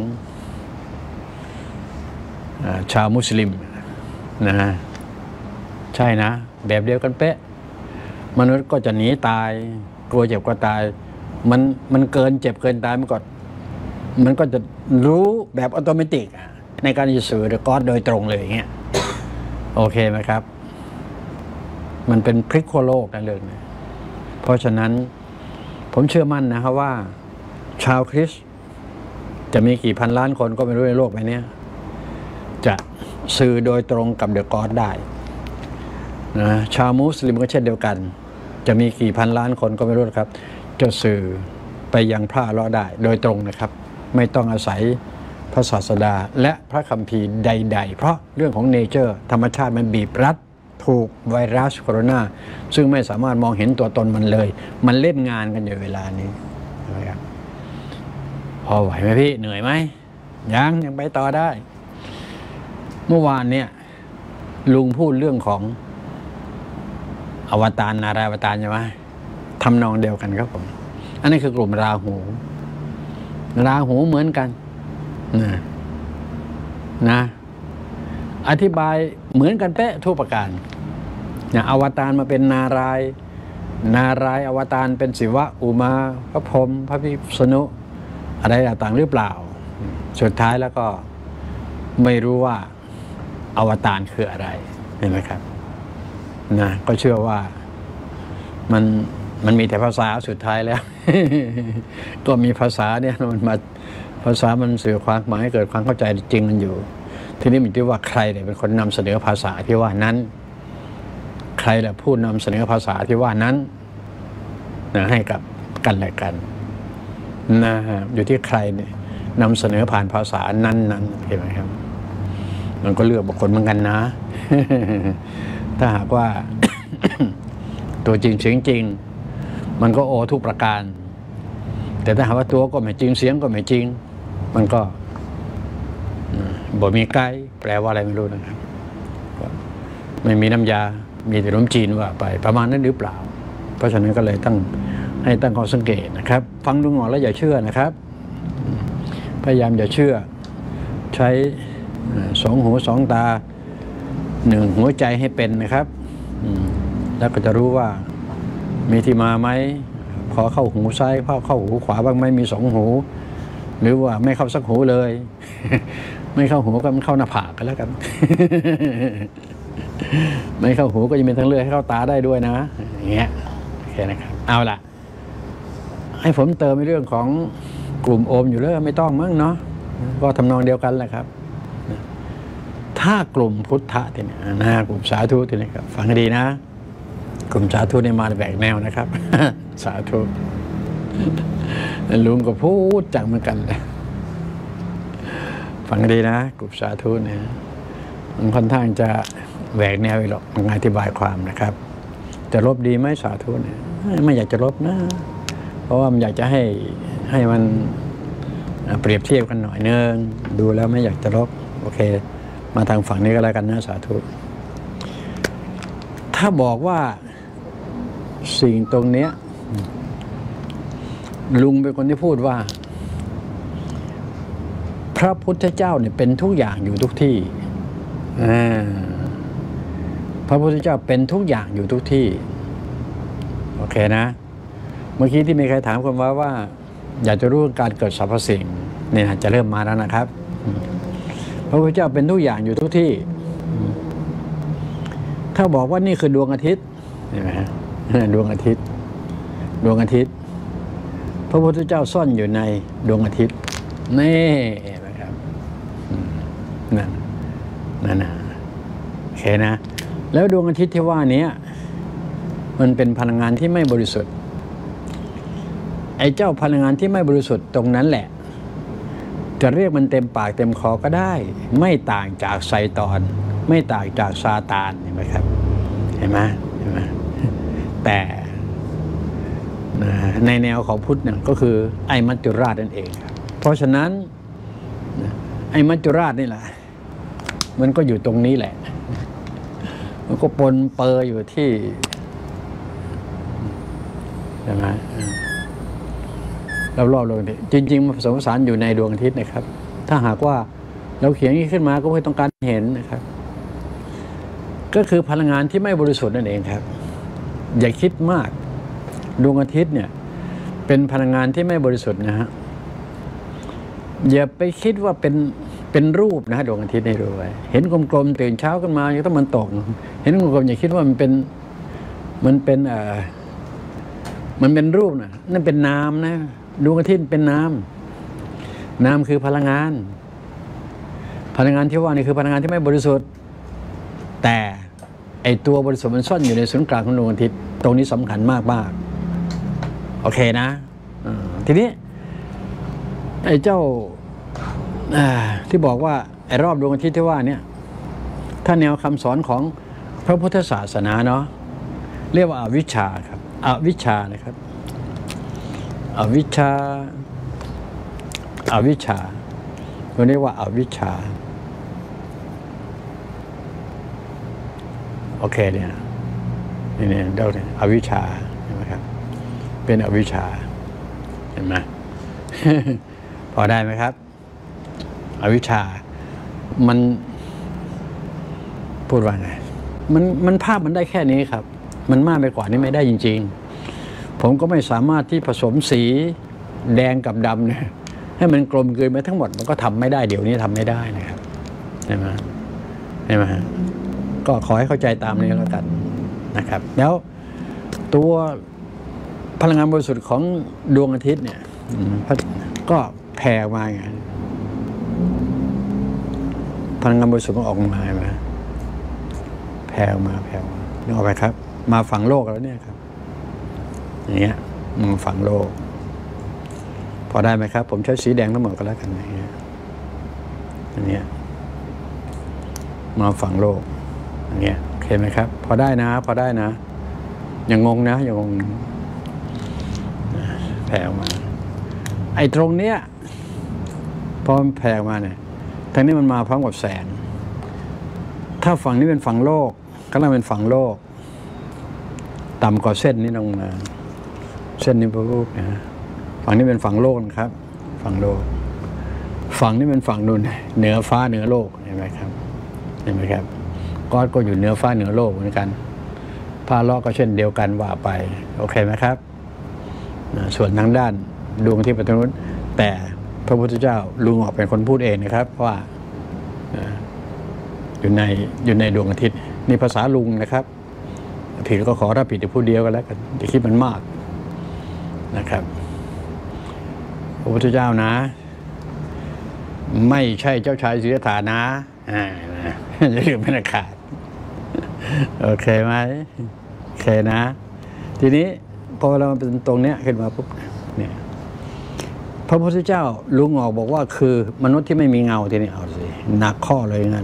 ชาวมุสลิมนะใช่นะแบบเดียวกันเป๊ะมนุษย์ก็จะหนีตายกลัวเจ็บกลัวตายมันเกินเจ็บเกินตายมันก็จะรู้แบบอัตโนมัติในการจะสื่อหรือก๊อดโดยตรงเลยอย่างเงี้ยโอเคไหมครับมันเป็นพลิกขั้วโลกนั่นเลยเพราะฉะนั้นผมเชื่อมั่นนะครับว่าชาวคริสต์จะมีกี่พันล้านคนก็ไม่รู้ในโลกใบนี้จะสื่อโดยตรงกับเดอะก๊อดได้นะชาวมุสลิมก็เช่นเดียวกันจะมีกี่พันล้านคนก็ไม่รู้ครับจะสื่อไปยังพระอัลเลาะห์ได้โดยตรงนะครับไม่ต้องอาศัยพระศาสดาและพระคัมภีร์ใดๆเพราะเรื่องของเนเจอร์ธรรมชาติมันบีบรัดถูกไวรัสโคโรนาซึ่งไม่สามารถมองเห็นตัวตนมันเลยมันเล่นงานกันอยู่เวลานี้นะครับพอไหวไหมพี่เหนื่อยไหมยังไปต่อได้เมื่อวานเนี่ยลุงพูดเรื่องของอวตารนารายอวตารใช่ไหมทำนองเดียวกันครับผมอันนี้คือกลุ่มราหูเหมือนกันนะอธิบายเหมือนกันเป๊ะทุกประการอวตารมาเป็นนารายอวตารเป็นศิวะอุมาพระพรหมพระวิษณุอะไรต่างๆหรือเปล่าสุดท้ายแล้วก็ไม่รู้ว่าอวตารคืออะไรเห็นไหมครับนะก็เชื่อว่ามันมีแต่ภาษาสุดท้ายแล้ว ก็มีภาษาเนี่ยมันมาภาษามันสื่อความหมายให้เกิดความเข้าใจจริงมันอยู่ทีนี้มันที่ว่าใครเนี่ยเป็นคนนำเสนอภาษาที่ว่านั้นใครแหละผู้นำเสนอภาษาที่ว่านั้นนะให้กับกันและกันนะอยู่ที่ใครเนี่ยนำเสนอผ่านภาษานั้นเห็นไหมครับมันก็เลือกบุคคลเหมือนกันนะ ถ้าหากว่า ตัวจริงเสียงจริงมันก็โอทุกประการแต่ถ้าหากว่าตัวก็ไม่จริงเสียงก็ไม่จริงมันก็บ่มีไกด์แปลว่าอะไรไม่รู้นะครับไม่มีน้ำยามีแต่ขนมจีนว่าไปประมาณนั้นหรือเปล่าเพราะฉะนั้นก็เลยให้ตั้งข้อสังเกตนะครับฟังดูงอนแล้วอย่าเชื่อนะครับพยายามอย่าเชื่อใช้สองหูสองตาหนึ่งหัวใจให้เป็นนะครับแล้วก็จะรู้ว่ามีที่มาไหมพอเข้าหูซ้ายเข้าหูขวาบ้างไหมมีสองหูหรือว่าไม่เข้าสักหูเลย ไม่เข้าหูก็มันเข้าหน้าผากกันแล้วกัน ไม่เข้าหูก็จะมีทางเลือกให้เข้าตาได้ด้วยนะอย่างเงี้ยโอเคนะครับเอาล่ะให้ผมเติมในเรื่องของกลุ่มโอมอยู่แล้วไม่ต้องมั้งเนาะก็ทำนองเดียวกันแหละครับถ้ากลุ่มพุทธะทีนี้นะกลุ่มสาธุทีนี้ครับฟังให้ดีนะกลุ่มสาธุนี่มาแบกแนวนะครับ สาธุลุงก็พูดจังเหมือนกันเลยฟังดีนะกลุ่มสาธุเนี่ยมันค่อนข้างจะแหวกแนวไปหรอกมันอธิบายความนะครับจะลบดีไหมสาธุเนี่ยไม่อยากจะลบนะเพราะว่ามันอยากจะให้มันเปรียบเทียบกันหน่อยนึงดูแล้วไม่อยากจะลบโอเคมาทางฝั่งนี้ก็แล้วกันนะสาธุถ้าบอกว่าสิ่งตรงเนี้ยลุงเป็นคนที่พูดว่าพระพุทธเจ้าเนี่ยเป็นทุกอย่างอยู่ทุกที่พระพุทธเจ้าเป็นทุกอย่างอยู่ทุกที่โอเคนะเมื่อกี้ที่มีใครถามคนว่าอยากจะรู้การเกิดสรรพสิ่งเนี่ยจะเริ่มมาแล้วนะครับพระพุทธเจ้าเป็นทุกอย่างอยู่ทุกที่ถ้าบอกว่านี่คือดวงอาทิตย์เห็นไหมฮะดวงอาทิตย์ดวงอาทิตย์พระพุทธเจ้าซ่อนอยู่ในดวงอาทิตย์นี่นะครับนั่นนะโอเคนะแล้วดวงอาทิตย์ที่ว่านี้มันเป็นพลังงานที่ไม่บริสุทธิ์ไอ้เจ้าพลังงานที่ไม่บริสุทธิ์ตรงนั้นแหละจะเรียกมันเต็มปากเต็มคอก็ได้ไม่ต่างจากไซตอนไม่ต่างจากซาตานเห็นไหมครับเห็นไหมแต่ในแนวของพุทธเนี่ยก็คือไอ้มัจจุราชนั่นเองครับเพราะฉะนั้นไอ้มัจจุราชนี่แหละมันก็อยู่ตรงนี้แหละมันก็ปนเปื้อนอยู่ที่ใช่ไหมรอบๆดวงอาทิตย์จริงๆมันผสมผสานอยู่ในดวงอาทิตย์นะครับถ้าหากว่าเราเขียนนี้ขึ้นมาก็เพื่อต้องการเห็นนะครับก็คือพลังงานที่ไม่บริสุทธิ์นั่นเองครับอย่าคิดมากดวงอาทิตย์เนี่ยเป็นพลังงานที่ไม่บริสุทธิ์นะฮะอย่าไปคิดว่าเป็นรูปนะดวงอาทิตย์ให้รู้ไว้เห็นกลมๆตื่นเช้าขึ้นมาต้องมันตกเห็นกลมๆอย่าคิดว่ามันเป็นรูปนะนั่นเป็นนามนะดวงอาทิตย์เป็นนามคือพลังงานที่ว่านี่คือพลังงานที่ไม่บริสุทธิ์แต่ไอตัวบริสุทธิ์มันซ่อนอยู่ในศูนย์กลางของดวงอาทิตย์ตรงนี้สำคัญมากโอเคนะทีนี้ไอ้เจ้าที่บอกว่าไอ้รอบดวงอาทิตย์ที่ว่าเนี่ยถ้าแนวคำสอนของพระพุทธศาสนาเนาะเรียกว่าอวิชชาครับอวิชชานะครับอวิชชาเราเรียกว่าอวิชชาโอเคเนี่ยเดี๋ยวอวิชชาเห็นไหมครับเป็นอวิชชาเห็นไหม พอได้ไหมครับอวิชชามันพูดว่าไงมันภาพมันได้แค่นี้ครับมันมากไปกว่านี้ไม่ได้จริงๆผมก็ไม่สามารถที่ผสมสีแดงกับดำเนี่ยให้มันกลมกลืนไปทั้งหมดมันก็ทำไม่ได้เดี๋ยวนี้ทำไม่ได้นะครับใช่ไหมก็ขอให้เข้าใจตามนี้แล้วกันนะครับแล้วตัวพลังงานบริสุทธิ์ของดวงอาทิตย์เนี่ยก็แผ่มาไงพลังงานบริสุทธิ์มันออกมาไหมแผ่มานึกออกไหมครับมาฝั่งโลกแล้วเนี่ยครับอย่างเงี้ยมาฝั่งโลกพอได้ไหมครับผมใช้สีแดงทั้งหมดก็แล้วกันอย่างเงี้ยอันเนี้ยมาฝั่งโลกอย่างเงี้ยโอเคไหมครับพอได้นะอย่างงงนะอย่างงงแผ่ออกมาไอ้ตรงเนี้ยพอมันแผ่ออกมาเนี่ยทางนี้มันมาพร้อมกับแสงถ้าฝั่งนี้เป็นฝั่งโลกก็ต้องเป็นฝั่งโลกต่ำกว่าเส้นนี้ลงมาเส้นนี้เป็นรูปนะฝั่งนี้เป็นฝั่งโลกนะครับฝั่งโลกฝั่งนี้เป็นฝั่งนู่นเหนือฟ้าเหนือโลกเห็นไหมครับก็อยู่เหนือฟ้าเหนือโลกเหมือนกันพาเลาะก็เช่นเดียวกันว่าไปโอเคไหมครับส่วนทางด้านดวงที่ปฐมแต่พระพุทธเจ้าลุงออกเป็นคนพูดเองนะครับว่าอยู่ในดวงอาทิตย์นี่ภาษาลุงนะครับผิดก็ขอรับผิดแต่ผู้เดียวกันแล้วกันอย่าคิดมันมากนะครับพระพุทธเจ้านะไม่ใช่เจ้าชายสิทธัตถะนะอย่าลืมเป็นขาดโอเคไหมโอเคนะทีนี้พอเราเป็นตรงเนี้ยขึ้นมาปุ๊บเนี่ยพระพุทธเจ้าลุงออกบอกว่าคือมนุษย์ที่ไม่มีเงาทีนี้เอาสิหนักข้อเลยงั้น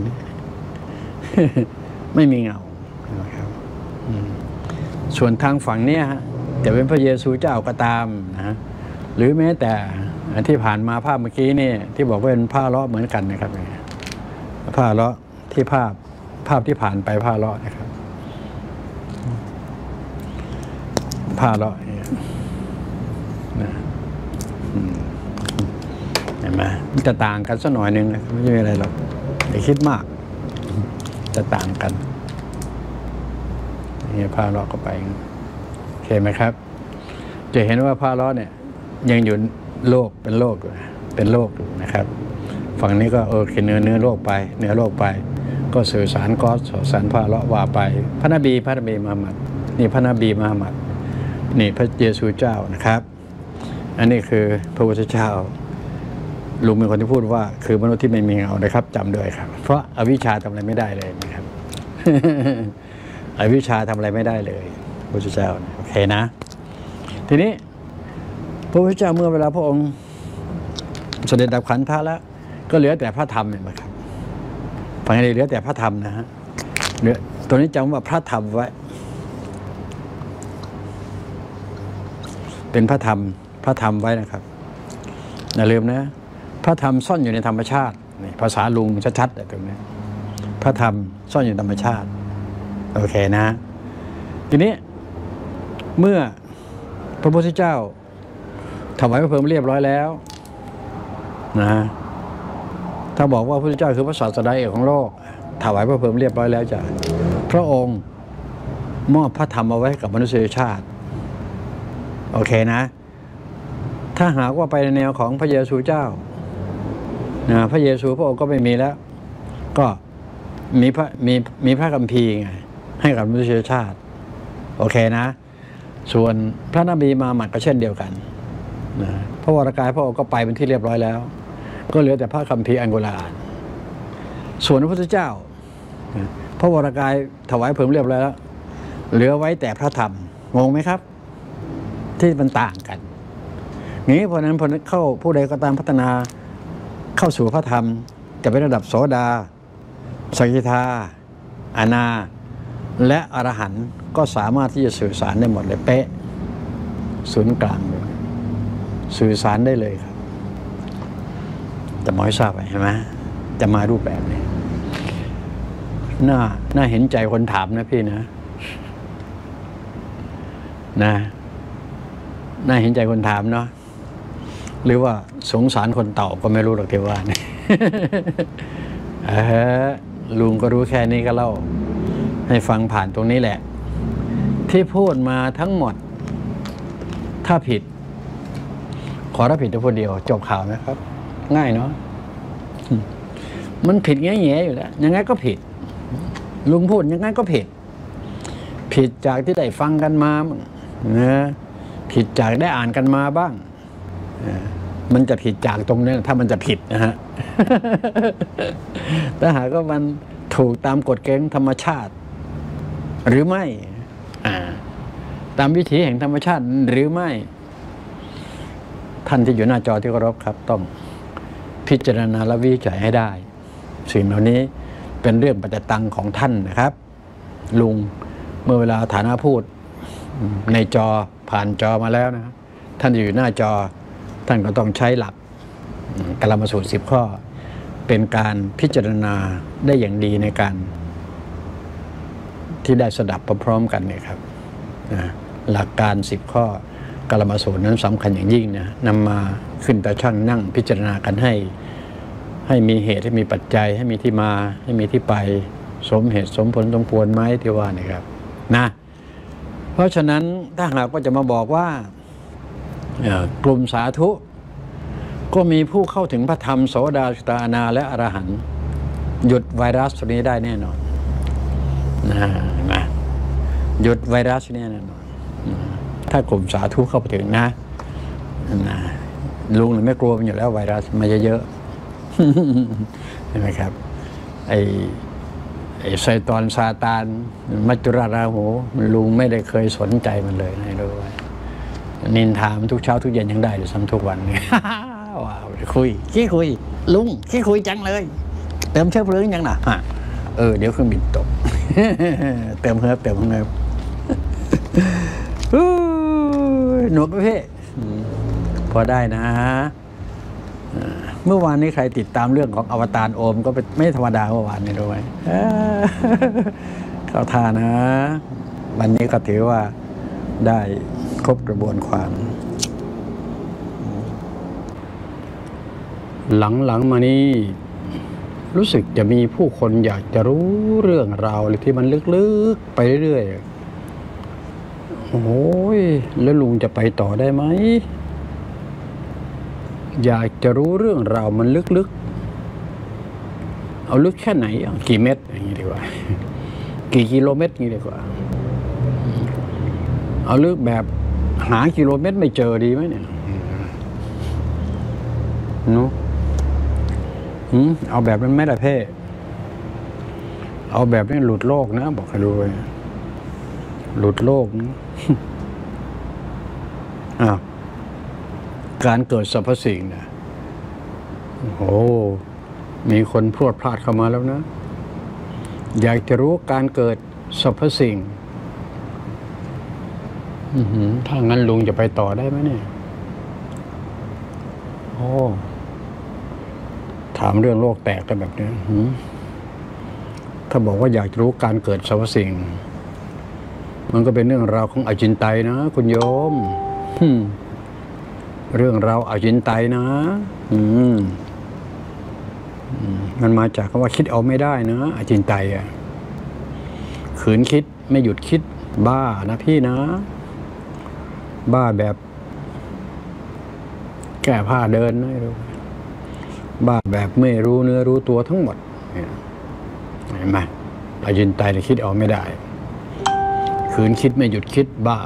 ไม่มีเงานะครับส่วนทางฝั่งเนี้ยจะเป็นพระเยซูเจ้าก็ตามนะหรือแม้แต่ที่ผ่านมาภาพเมื่อกี้นี่ที่บอกว่าเป็นผ้าเลาะเหมือนกันนะครับผ้าเลาะที่ภาพที่ผ่านไปผ้าเลาะนะครับผ้าเลาะนะเห็นไหมมันจะต่างกันสักหน่อยนึงนะไม่ใช่อะไรหรอกอย่าคิดมากจะต่างกันนี่ผ้าเลาะก็ไปโอเคไหมครับจะเห็นว่าผ้าเลาะเนี่ยยังอยู่โลกเป็นโลกอยู่เป็นโลกอยู่นะครับฝั่งนี้ก็เนื้อโลกไปก็สื่อสารก็สื่อสารพระเลาะว่าไปพระนบีมุฮัมมัดนี่พระนบีมุฮัมมัดนี่พระเยซูเจ้านะครับอันนี้คือพระพุทธเจ้าลุงเป็นคนที่พูดว่าคือมนุษย์ที่ไม่มีเงานะครับจำด้วยครับเพราะอวิชชาทำอะไรไม่ได้เลยนะครับ อวิชชาทำอะไรไม่ได้เลยพระพุทธเจ้าโอเคนะทีนี้พระพุทธเจ้าเมื่อเวลาพระองค์เสด็จดับขันธ์พระแล้วก็เหลือแต่พระธรรมเห็นไหมครับฟังให้ดีเหลือแต่พระธรรมนะฮะเหลือตัวนี้จำว่าพระธรรมไว้เป็นพระธรรมไว้นะครับอย่าลืมนะพระธรรมซ่อนอยู่ในธรรมชาตินี่ภาษาลุงชัดๆตรงนี้พระธรรมซ่อนอยู่ในธรรมชาติโอเคนะทีนี้เมื่อพระพุทธเจ้าถวายพระเพลิงเรียบร้อยแล้วนะถ้าบอกว่าพระพุทธเจ้าคือพระศาสดาเอกของโลกถวายพระเพลิงเรียบร้อยแล้วจะพระองค์มอบพระธรรมเอาไว้กับมนุษยชาติโอเคนะถ้าหากว่าไปในแนวของพระเยซูเจ้านะพระเยซูพระองค์ก็ไม่มีแล้วก็มีพระคัมภีร์ไงให้กับมนุษยชาติโอเคนะส่วนพระนบีมุฮัมมัดก็เช่นเดียวกันนะพระวรากายพระองค์ก็ไปเป็นที่เรียบร้อยแล้วก็เหลือแต่พระคัมภีร์อัลกุรอานส่วนพระพุทธเจ้าพระวรากายถวายเพลิงเรียบร้อยแล้วเหลือไว้แต่พระธรรมงงไหมครับที่มันต่างกันนี้เพราะนั้นเข้าผู้ใดก็ตามพัฒนาเข้าสู่พระธรรมจะเป็นระดับโสดาสกิทาอนาและอรหันต์ก็สามารถที่จะสื่อสารได้หมดเลยเป๊ะศูนย์กลางเลยสื่อสารได้เลยครับจะมอยทราบไปใช่ไหมจะมารูปแบบนี้น่าเห็นใจคนถามนะพี่นะน่าเห็นใจคนถามเนาะหรือว่าสงสารคนตอบก็ไม่รู้หรอกที่ว่านี่ ลุงก็รู้แค่นี้ก็เล่าให้ฟังผ่านตรงนี้แหละที่พูดมาทั้งหมดถ้าผิดขอรับผิดแต่คนเดียวจบข่าวนะครับ ง่ายเนาะมันผิดแง่ๆอยู่แล้วยังไงก็ผิดลุงพูดยังไงก็ผิดจากที่ได้ฟังกันมานะผิดจากได้อ่านกันมาบ้างมันจะผิดจากตรงนี้ถ้ามันจะผิดนะฮะ ถ้าหากว่ามันถูกตามกฎเกณฑ์ธรรมชาติหรือไม่ตามวิถีแห่งธรรมชาติหรือไม่ท่านที่อยู่หน้าจอที่เคารพครับต้องพิจารณาและวิจัยให้ได้สิ่งเหล่านี้เป็นเรื่องปัจจตังของท่านนะครับลุงเมื่อเวลาฐานะพูดในจอผ่านจอมาแล้วนะท่านอยู่หน้าจอท่านก็ต้องใช้หลักกลามสูตร10 ข้อเป็นการพิจารณาได้อย่างดีในการที่ได้สดับพร้อมๆกันเนี่ยครับหลักการ10 ข้อกลามสูตรนั้นสำคัญอย่างยิ่งนะนำมาขึ้นตาช่างนั่งพิจารณากันให้มีเหตุให้มีปัจจัยให้มีที่มาให้มีที่ไปสมเหตุสมผลสมควรไหมที่ว่านี่ครับนะเพราะฉะนั้นถ้าหากว่าจะมาบอกว่ากลุ่มสาธุก็มีผู้เข้าถึงพระธรรมโสดาสกิทาอนาและอรหันต์หยุดไวรัสตัวนี้ได้แน่นอนนะหยุดไวรัสนี้แน่นอนถ้ากลุ่มสาธุเข้าไปถึงนะลุงไม่กลัวมันอยู่แล้วไวรัสมาเยอะๆเห็นไหมครับไอ้ไซตอนซาตานมัจจุราราหูลุงไม่ได้เคยสนใจมันเลยนะด้วยนินทามันทุกเช้าทุกเย็นยังได้เลยซ้ำทุกวันนี่ ว้าวขี้คุยลุงขี้คุยจังเลยเติมเชื้อเพลิงยังนะเดี๋ยวเครื่องบินตก เติมเฮิร์บหนวกพี่พอได้นะเมื่อวานนี้ใครติดตามเรื่องของอวตารโอมก็ไม่ธรรมดาเมื่อวานนี้ด้วยเข้าท่านะวันนี้ก็ถือว่าได้ครบกระบวนความหลังมานี้รู้สึกจะมีผู้คนอยากจะรู้เรื่องราวที่มันลึกๆไปเรื่อยๆโอ้ยแล้วลุงจะไปต่อได้ไหมอยากจะรู้เรื่องราวมันลึกๆเอาลึกแค่ไหนกี่เมตรอย่างนี้ดีกว่ากี่กิโลเมตรอย่างนี้ดีกว่าเอาลึกแบบหากิโลเมตรไม่เจอดีไหมเนี่ยนู้เอาแบบนั้นไม่ได้เพ่เอาแบบนี้หลุดโลกนะบอกให้รู้เลยหลุดโลกนะการเกิดสรรพสิ่งนะโอ้มีคนพรวดพลาดเข้ามาแล้วนะอยากจะรู้การเกิดสรรพสิ่งถ้างั้นลุงจะไปต่อได้ไหมเนี่ยโอ้ถามเรื่องโลกแตกกันแบบนี้ถ้าบอกว่าอยากจะรู้การเกิดสรรพสิ่งมันก็เป็นเรื่องราวของอจินไตยนะคุณโยมเรื่องราวอจินไตยนะมันมาจากคำว่าคิดเอาไม่ได้นะอจินไตยขืนคิดไม่หยุดคิดบ้านะพี่นะบ้าแบบแก้ผ้าเดินนะบ้าแบบไม่รู้เนื้อรู้ตัวทั้งหมดเห็นไหมอจินไตยคิดเอาไม่ได้ขืนคิดไม่หยุดคิดบ้า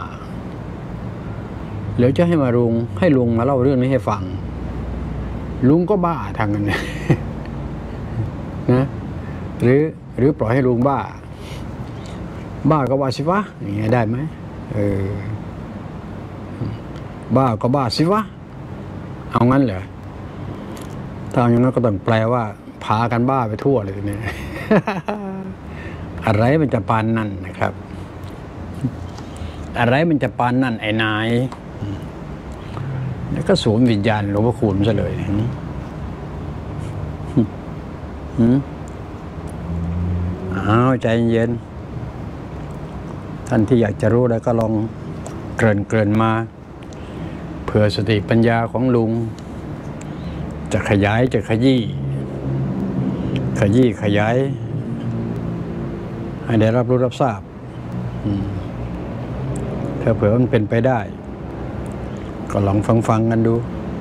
แล้วจะให้ลุงมาเล่าเรื่องนี้ให้ฟังลุงก็บ้าทางนั้นนะหรือปล่อยให้ลุงบ้าก็ว่าสิวะอย่างเงี้ยได้ไหมบ้าก็บ้าสิวะเอางั้นเหรอถ้าอย่างนั้นก็ต้องแปลว่าพากันบ้าไปทั่วเลยเนี่ย อะไรมันจะปานนั่นนะครับอะไรมันจะปานนั่นไอ้นายแล้วก็สวมวิญญาณหลวงพ่อคูณซะเลยใจเย็นท่านที่อยากจะรู้แล้วก็ลองเกริ่นมาเผื่อสติปัญญาของลุงจะขยายจะขยี้ขยายให้ได้รับรู้รับทราบถ้าเผื่อมันเป็นไปได้ก็ลองฟังกันดู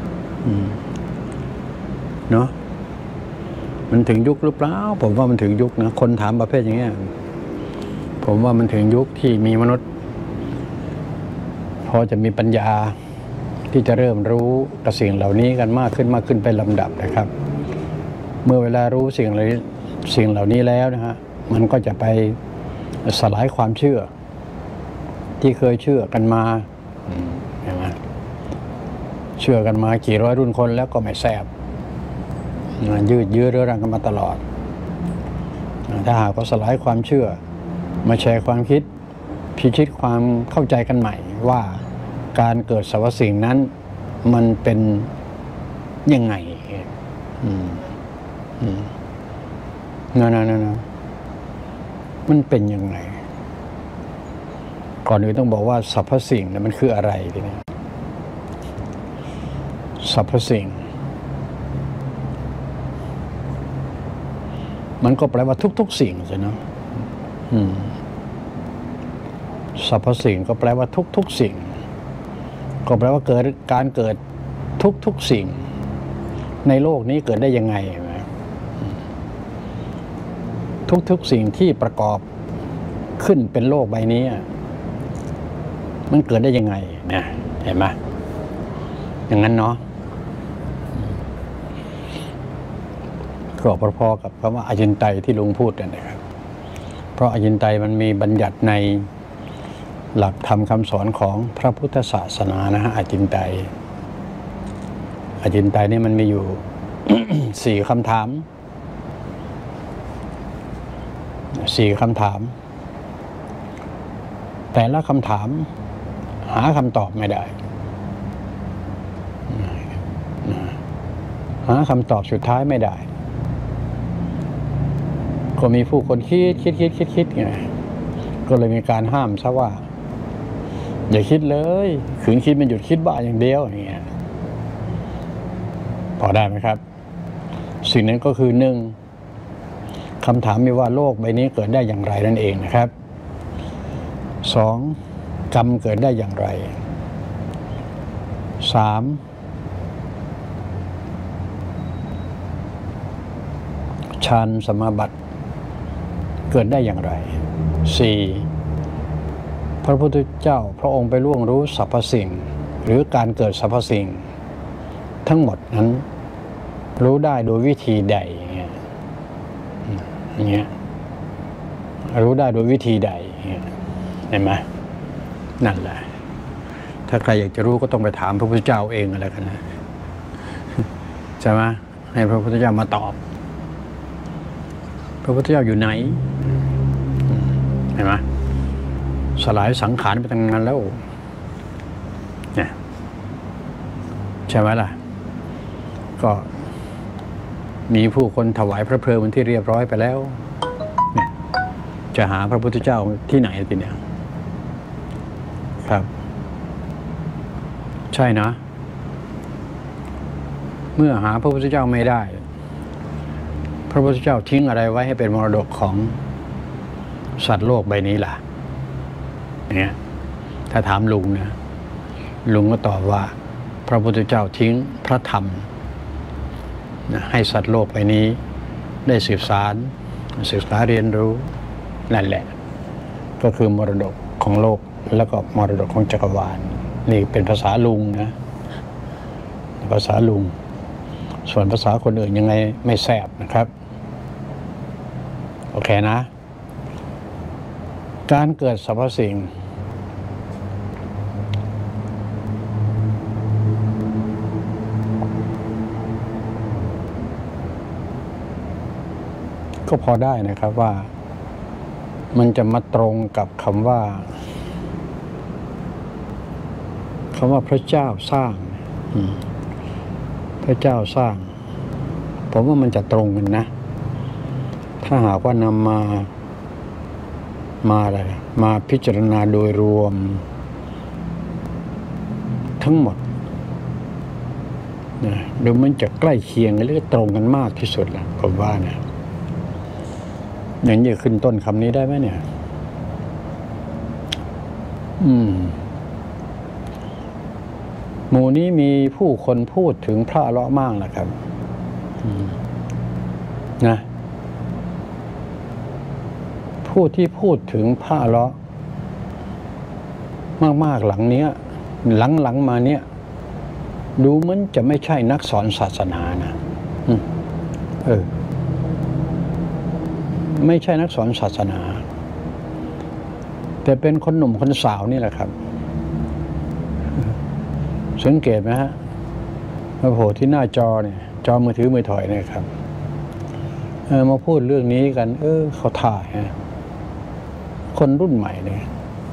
เนาะมันถึงยุคหรือเปล่าผมว่ามันถึงยุคนะคนถามประเภทอย่างเงี้ยผมว่ามันถึงยุคที่มีมนุษย์พอจะมีปัญญาที่จะเริ่มรู้กับสิ่งเหล่านี้กันมากขึ้นเป็นลำดับนะครับเมื่อเวลารู้สิ่งเหล่านี้แล้วนะฮะมันก็จะไปสลายความเชื่อที่เคยเชื่อกันมาใช่ไหมเชื่อกันมากี่ร้อยรุ่นคนแล้วก็ไม่แซ่บยืดเยื้อเรื้อรังกันมาตลอดถ้าหากว่าสลายความเชื่อมาแชร์ความคิดพิชิตความเข้าใจกันใหม่ว่าการเกิดสรรพสิ่งนั้นมันเป็นยังไงมันเป็นยังไงก่อนอื่นต้องบอกว่าสรรพสิ่งเนี่ยมันคืออะไรทีนี้สรรพสิ่งมันก็แปลว่าทุกสิ่งใช่ไหมสรรพสิ่งก็แปลว่าทุกสิ่งก็แปลว่าการเกิดทุกสิ่งในโลกนี้เกิดได้ยังไงทุกสิ่งที่ประกอบขึ้นเป็นโลกใบนี้มันเกิดได้ยังไงเนี่ยเห็นไหมอย่างนั้นเนาะก็พอๆกับคำว่าอจินไตยที่ลุงพูดนั่นนะครับเพราะอจินไตยมันมีบัญญัติในหลักธรรมคำสอนของพระพุทธศาสนานะฮะอจินไตยนี่มันมีอยู่ 4 คำถามแต่ละคำถามหาคำตอบไม่ได้หาคำตอบสุดท้ายไม่ได้ก็มีผู้คนคิดไงก็เลยมีการห้ามซะว่าอย่าคิดเลยขืนคิดมันหยุดคิดบ้าอย่างเดียวอย่างเงี้ยพอได้ไหมครับสิ่งนั้นก็คือ1คำถามมีว่าโลกใบนี้เกิดได้อย่างไรนั่นเองนะครับ 2กรรมเกิดได้อย่างไร 3 านสมาบัติเกิดได้อย่างไร 4. พระพุทธเจ้าพระองค์ไปล่วงรู้สรรพสิ่งหรือการเกิดสรรพสิ่งทั้งหมดนั้นรู้ได้โดยวิธีใดอย่างเงี้ยรู้ได้โดยวิธีใดเห็นไหมนั่นแหละถ้าใครอยากจะรู้ก็ต้องไปถามพระพุทธเจ้าเองอะไรกันนะใช่ไหมให้พระพุทธเจ้ามาตอบพระพุทธเจ้าอยู่ไหนเห็นไหมสลายสังขารไปตั้งนานแล้วเนี่ยใช่ไหมล่ะก็มีผู้คนถวายพระเพลิงเป็นที่เรียบร้อยไปแล้วเนี่ยจะหาพระพุทธเจ้าที่ไหนทีเนี่ยครับใช่นะเมื่อหาพระพุทธเจ้าไม่ได้พระพุทธเจ้าทิ้งอะไรไว้ให้เป็นมรดกของสัตว์โลกใบนี้ล่ะเนี่ยถ้าถามลุงนะลุงก็ตอบว่าพระพุทธเจ้าทิ้งพระธรรมนะให้สัตว์โลกใบนี้ได้ศึกษาเรียนรู้นั่นแหละก็คือมรดกของโลกแล้วก็มรดกของจักรวาลนี่เป็นภาษาลุงนะภาษาลุงส่วนภาษาคนอื่นยังไงไม่แซ่บนะครับโอเคนะการเกิดสรรพสิ่งก็พอได้นะครับว่ามันจะมาตรงกับคำว่าพระเจ้าสร้างพระเจ้าสร้างผมว่ามันจะตรงกันนะถ้าหากว่านำมาพิจารณาโดยรวมทั้งหมดนะดูมันจะใกล้เคียงหรือตรงกันมากที่สุดละผมว่านะอย่างนี้ขึ้นต้นคำนี้ได้ไหมเนี่ยหมู่นี้มีผู้คนพูดถึงพระอรหันต์มากนะครับนะผู้ที่พูดถึงพระอรหันต์มากๆหลังมาเนี้ยดูเหมือนจะไม่ใช่นักสอนศาสนานะไม่ใช่นักสอนศาสนาแต่เป็นคนหนุ่มคนสาวนี่แหละครับสังเกตไหมฮะมาโผล่ที่หน้าจอเนี่ยจอมือถือมือถอยเนี่ยครับมาพูดเรื่องนี้กันเขาถ่ายฮะคนรุ่นใหม่เนี่ย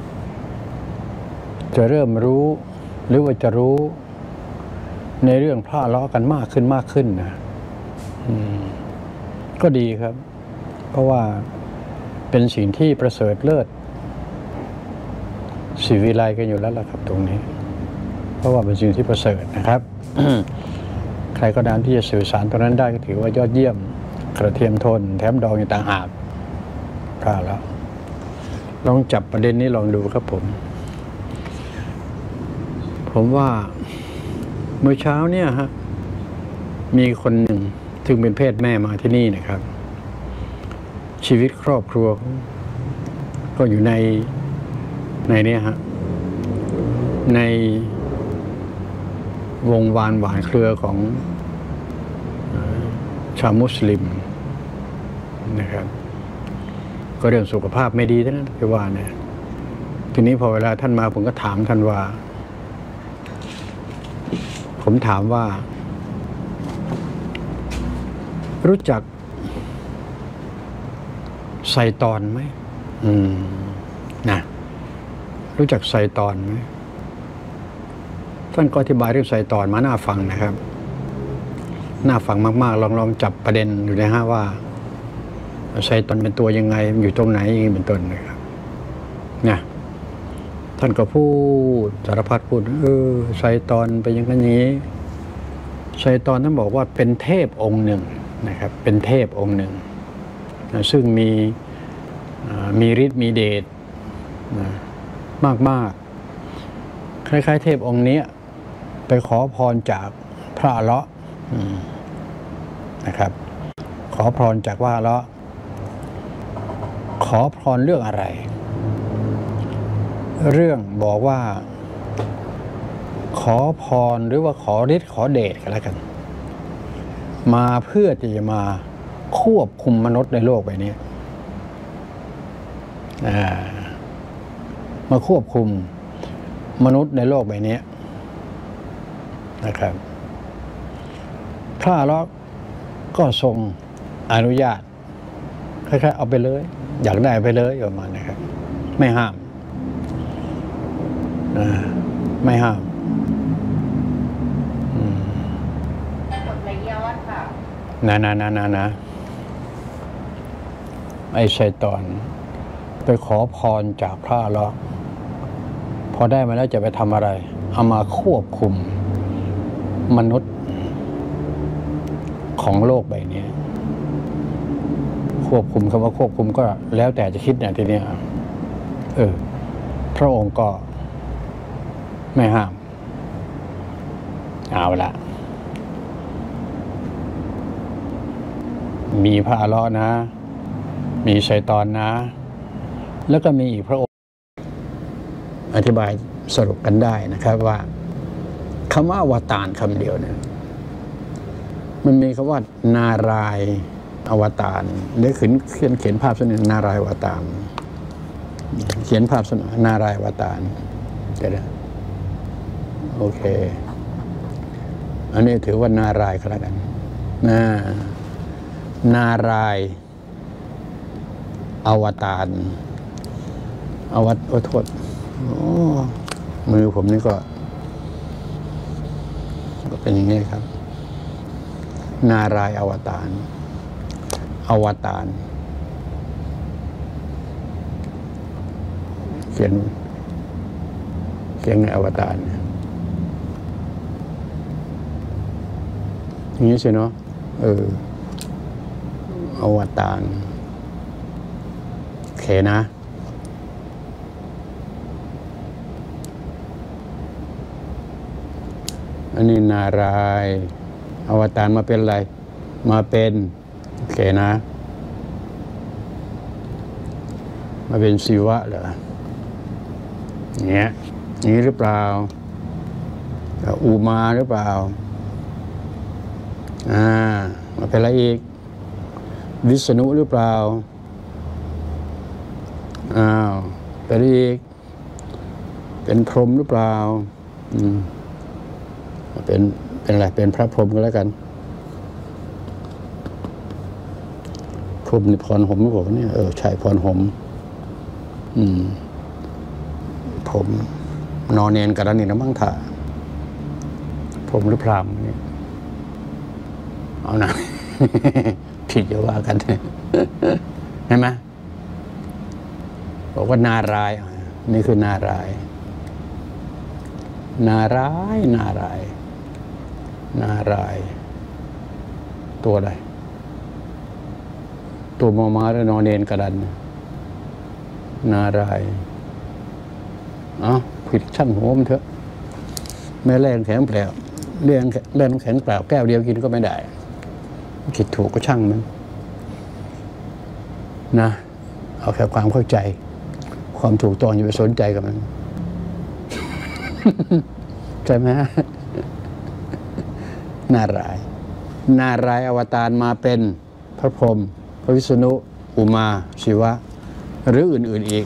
จะเริ่มรู้หรือว่าจะรู้ในเรื่องพระล้อกันมากขึ้นนะก็ดีครับเพราะว่าเป็นสิ่งที่ประเสริฐเลิศศิวิไลกันอยู่แล้วล่ะครับตรงนี้เพราะว่าเป็นสิ่งที่ประเสริฐนะครับ ใครก็ตามที่จะสื่อสารตรงนั้นได้ก็ถือว่ายอดเยี่ยมกระเทียมทนแถมดองอย่างต่างหากพลาดแล้วลองจับประเด็นนี้ลองดูครับผมว่าเมื่อเช้าเนี่ยฮะมีคนหนึ่งซึ่งเป็นเพศแม่มาที่นี่นะครับชีวิตครอบครัวก็อยู่ในนี้ฮะในวงวานหวานเครือของชาวมุสลิมนะครับก็เรื่องสุขภาพไม่ดีท่านั้นคือว่าเนี่ยทีนี้พอเวลาท่านมาผมก็ถามท่านว่ารู้จักไซตอนไหมนะรู้จักไซตอนไหมท่านก็อธิบายเรื่องไซตอนมาน่าฟังนะครับน่าฟังมากๆลองจับประเด็นอยู่นะฮะว่าไซตอนเป็นตัวยังไงอยู่ตรงไหนอย่างนี้เป็นต้นนะครับนะท่านก็พูดสารพัดพูดไซตอนเป็นอย่างนั้นอย่างนี้ไซตอนท่านบอกว่าเป็นเทพองค์หนึ่งนะครับเป็นเทพองค์หนึ่งซึ่งมีฤทธิ์มีเดชมากคล้ายๆเทพองค์นี้ไปขอพรจากพระอรหันต์นะครับขขอพรจากว่าแล้วขอพรเรื่องอะไรเรื่องบอกว่าขอพรหรือว่าขอฤทธิ์ขอเดชกันแล้วกันมาเพื่อที่จะมาควบคุมมนุษย์ในโลกใบนี้มาควบคุมมนุษย์ในโลกใบนี้นะครับพระเราก็ทรงอนุญาตคล้ายๆเอาไปเลยอยากได้ไปเลยประมาณนี้ครับไม่ห้ามไม่ห้ามกดไหลย้อนค่ะนะไอ้ชัยฏอนไปขอพรจากพระเราพอได้มาแล้วจะไปทำอะไรเอามาควบคุมมนุษย์ของโลกใบนี้ควบคุมคำว่าควบคุมก็แล้วแต่จะคิดเนี่ยทีนี้พระองค์ก็ไม่ห้ามเอาละมีพระอัลเลาะห์นะมีชัยฏอนนะแล้วก็มีอีกพระองค์อธิบายสรุปกันได้นะครับว่าคำว่าอวตารคำเดียวเนี่ยมันมีคำว่านารายณ์อวตารเดี๋ยวเขียนภาพเสนอนารายณ์อวตารเขียนภาพเสนอนารายณ์อวตารเดี๋ยวโอเคอันนี้ถือว่านารายณ์ก็แล้วกันนารายณ์อวตารโทษมือผมนี่ก็เป็นอย่างนี้ครับนารายณ์อวตารเขียนในอวตารอย่างนี้สิเนาะอวตารโอเคนะอันนี้นารายณ์อวตารมาเป็นอะไรมาเป็นโอเคนะมาเป็นศิวะเหรอเนี่ยนี้หรือเปล่าอุมาหรือเปล่ามาเป็นอะไรอีกวิษณุหรือเปล่าเป็นอีกเป็นพรหมหรือเปล่าเป็นอะไรเป็นพระพรหมก็แล้วกันพรหมนี่พรหมหรือเปล่าเนี่ยใช่พรหมผมนอนเนนกันแล้วนี่นะมั่งถ่าพรหมหรือพรามเนี่ยเอานะ ผิดอย่าว่ากันเห็นไหมบอกว่านารายณ์นี่คือนารายณ์ตัวอะไรตัวมอม้าหรือนอนเนนกระดันนารายณ์ผิดช่างหัวมันเถอะแม่แรงแข็งเปล่าแรงแข็งเปล่าแก้วเดียวกินก็ไม่ได้ผิดถูกก็ช่างมันนะเอาแค่ความเข้าใจความถูกต้องอย่าไปสนใจกับมันใช่ไหมนารายณ์อวตารมาเป็นพระพรหมพระวิษณุอุมาศิวะหรืออื่นๆอีก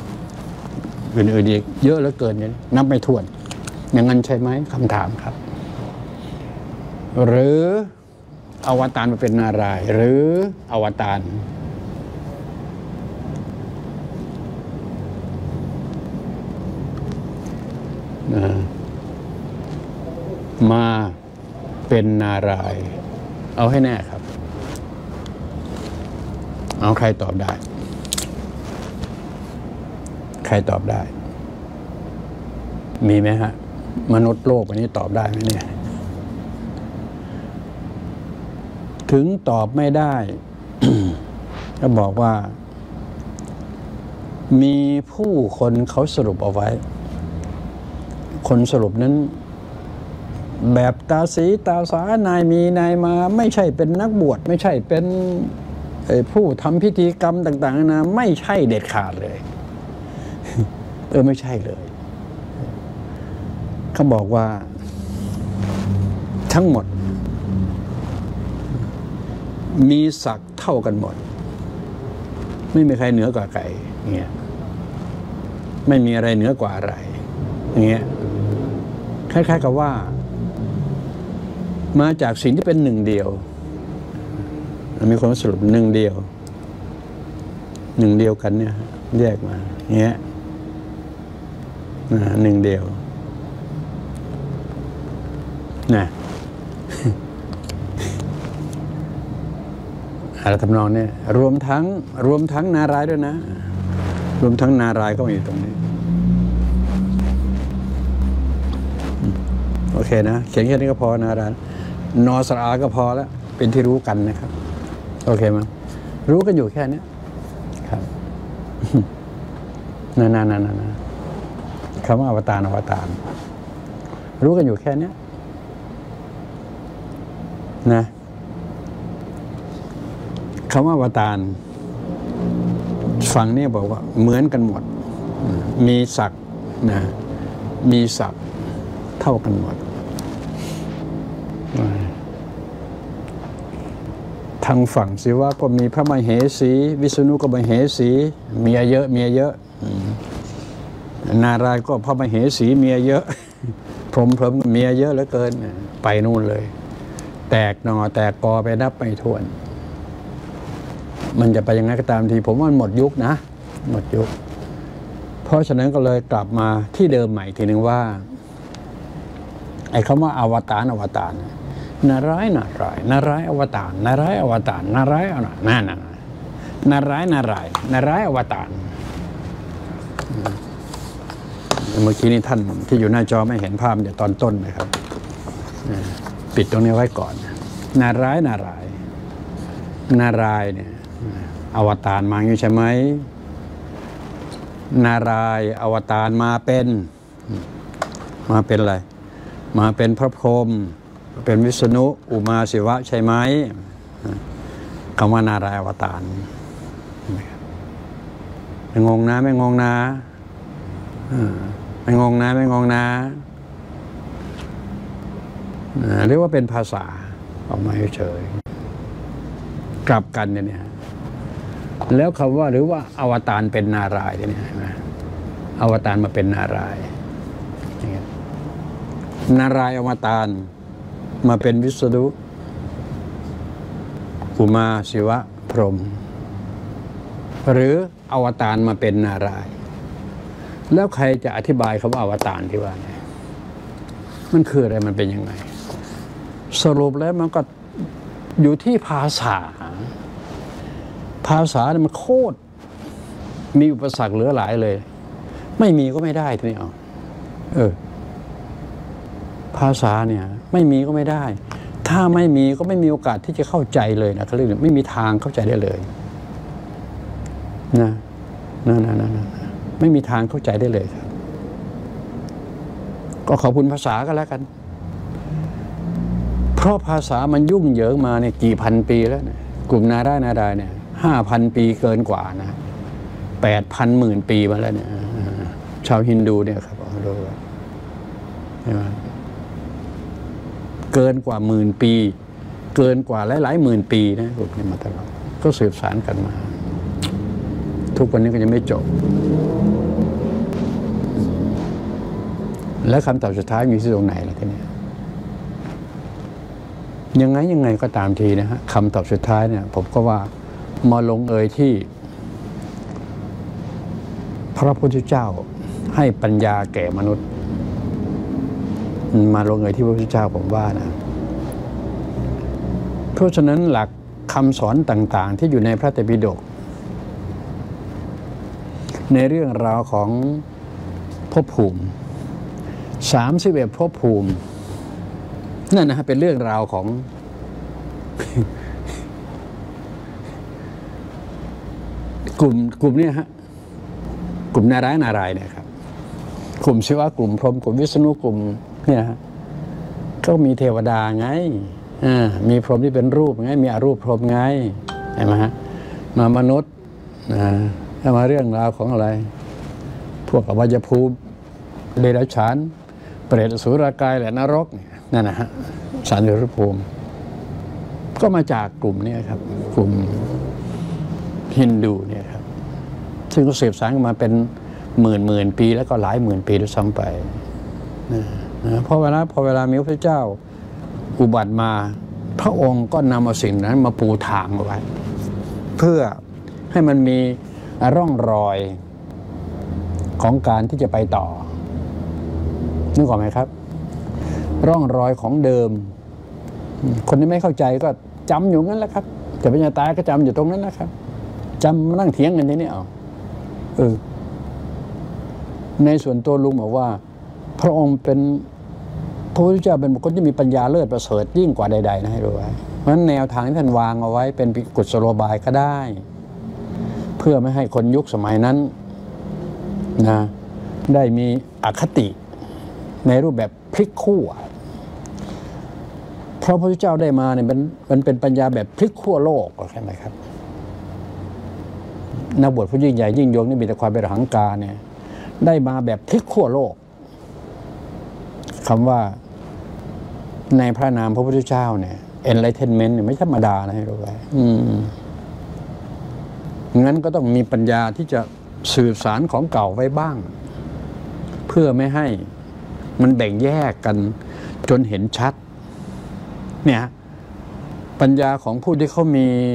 เยอะเหลือเกินเนี่ยนับไม่ถ้วนอย่างนั้นใช่ไหมคำถามครับหรืออวตารมาเป็นนารายณ์หรืออวตารมาเป็นนารายณ์เอาให้แน่ครับเอาใครตอบได้มีไหมฮะมนุษย์โลกวันนี้ตอบได้ไหมเนี่ยถึงตอบไม่ได้ ก็บอกว่ามีผู้คนเขาสรุปเอาไว้คนสรุปนั้นแบบตาสีตาสานายมีนายมาไม่ใช่เป็นนักบวชไม่ใช่เป็นผู้ทำพิธีกรรมต่างๆนะไม่ใช่เด็ดขาดเลยไม่ใช่เลยเขาบอกว่าทั้งหมดมีศักดิ์เท่ากันหมดไม่มีใครเหนือกว่าใครเงี้ยไม่มีอะไรเหนือกว่าอะไรเงี้ยคล้ายๆกับว่ามาจากสิ่งที่เป็นหนึ่งเดียวมีความสรุปหนึ่งเดียวกันเนี่ยแยกมาเงี้ยหนึ่งเดียวนะอะไรทำนองเนี่ยรวมทั้งนารายณ์ด้วยนะรวมทั้งนารายณ์ก็มีตรงนี้โอเคนะเขียนแค่นี้ก็พอนารายณ์นอสระอาก็พอแล้วเป็นที่รู้กันนะครับโอเคมั้ยรู้กันอยู่แค่นี้ครับนั่นคำว่าอวตารรู้กันอยู่แค่นี้นะคำว่าอวตารฝั่งนี้บอกว่าเหมือนกันหมดมีศักดิ์นะมีศักดิ์เท่ากันหมดทางฝั่งศิวะก็มีพระมเหสีวิษณุก็มเหสีเมียเยอะนารายณ์ก็พระมเหสีเมียเยอะพรหมเมียเยอะเหลือเกินไปนู่นเลยแตกหน่อแตกกอไปนับไม่ถ้วนมันจะไปยังไงก็ตามทีผมว่ามันหมดยุคนะหมดยุคเพราะฉะนั้นก็เลยกลับมาที่เดิมใหม่ทีหนึ่งว่าไอ้คำว่าอวตารนารายณ์อวตารนารายณ์อวตารนารายณ์นั่นนารายณ์อวตารเมื่อกี้นี้ท่านที่อยู่หน้าจอไม่เห็นภาพเดี๋ยวตอนต้นนะครับปิดตรงนี้ไว้ก่อนนารายณ์เนี่ยอวตารมาอยู่ใช่ไหมนารายณ์อวตารมาเป็นอะไรมาเป็นพระพรหมเป็นวิษณุอุมาศิวะใช่ไหมคำว่านารายณ์อวตารไม่งงนะไม่งงนะเรียกว่าเป็นภาษาออกมาเฉยกลับกันเนี่ยแล้วคำว่าหรือว่าอวตารเป็นนารายณ์เนี่ยนะอวตารมาเป็นนารายณ์นารายณ์อวตารมาเป็นวิษณุอุมาศิวะพรหมหรืออวตารมาเป็นนารายณ์แล้วใครจะอธิบายคำว่าอวตารที่ว่าเนี่ยมันคืออะไรมันเป็นยังไงสรุปแล้วมันก็อยู่ที่ภาษาเนี่ยมันโคตรมีอุปสรรคเหลือหลายเลยไม่มีก็ไม่ได้ทีนี้ภาษาเนี่ยไม่มีก็ไม่ได้ถ้าไม่มีก็ไม่มีโอกาสที่จะเข้าใจเลยนะเขาเรียกไม่มีทางเข้าใจได้เลยนะไม่มีทางเข้าใจได้เลยครับก็ขอบคุณภาษาก็แล้วกันเพราะภาษามันยุ่งเหยิงมาเนี่ยกี่พันปีแล้วเนี่ยกลุ่มนาได้เนี่ย5,000 ปีเกินกว่านะ8,000 หมื่นปีมาแล้วเนี่ยชาวฮินดูเนี่ยครับดูใช่ไหมเกินกว่าหมื่นปีเกินกว่าหลายหมื่นปีนะกลุ่มนี้มาตลอดก็สืบสานกันมาทุกวันนี้ก็ยังไม่จบและคำตอบสุดท้ายมีที่ตรงไหนล่ะทีนี้ยังไงก็ตามทีนะฮะคำตอบสุดท้ายเนี่ยผมก็ว่ามาลงเอยที่พระพุทธเจ้าให้ปัญญาแก่มนุษย์มาลงเอยที่พระพุทธเจ้าผมว่านะเพราะฉะนั้นหลักคำสอนต่างๆที่อยู่ในพระไตรปิฎกในเรื่องราวของภพภูมิ31ภพภูมินั่นนะเป็นเรื่องราวของ กลุ่มนี้ฮะกลุ่มนารายณ์เนี่ยครับกลุ่มศิวะกลุ่มพรหมกลุ่มวิษณุกลุ่มเนี่ยฮะก็มีเทวดาไงมีพรหมที่เป็นรูปไงมีอรูปพรหมไงเห็นไหมฮะมามนุษย์ถ้ามาเรื่องราวของอะไรพวกอวัยภูมิเดรัจฉานเปรตอสุรกายและนรกนั่นนะฮะสันติภูมิก็มาจากกลุ่มนี้ครับกลุ่มฮินดูเนี่ยครับซึ่งก็สืบสานกันมาเป็นหมื่นปีแล้วก็หลายหมื่นปีด้วยซ้ำไปพอเวลามีพระเจ้าอุบัติมาพระองค์ก็นำเอาสิ่งนั้นมาปูทางเอาไว้เพื่อให้มันมีร่องรอยของการที่จะไปต่อนึกออกไหมครับร่องรอยของเดิมคนที่ไม่เข้าใจก็จำอยู่งั้นแหละครับแต่ปัญญาตายก็จำอยู่ตรงนั้นนะครับจำมานั่งเถียงกันทีนี้ในส่วนตัวลุงบอกว่าพระองค์เป็นพระพุทธเจ้าเป็นบุคคลที่มีปัญญาเลิศประเสริฐยิ่งกว่าใดๆนะให้รู้ไว้เพราะฉะนั้นแนวทางที่ท่านวางเอาไว้เป็นกุศโลบายก็ได้เพื่อไม่ให้คนยุคสมัยนั้นนะได้มีอคติในรูปแบบพลิกขั้วเพราะพระพุทธเจ้าได้มาเนี่ยมันเป็นปัญญาแบบพลิกขั้วโลกใช่ไหมครับนักบวชผู้ยิ่งใหญ่ยิ่งยงนี่มีแต่ความเป็นหังการเนี่ยได้มาแบบพลิกขั้วโลกคำว่าในพระนามพระพุทธเจ้าเนี่ย enlightenment เนี่ยไม่ธรรมดานะให้รู้ไว้งั้นก็ต้องมีปัญญาที่จะสื่อสารของเก่าไว้บ้างเพื่อไม่ให้มันแบ่งแยกกันจนเห็นชัดเนี่ยปัญญาของผู้ที่เขา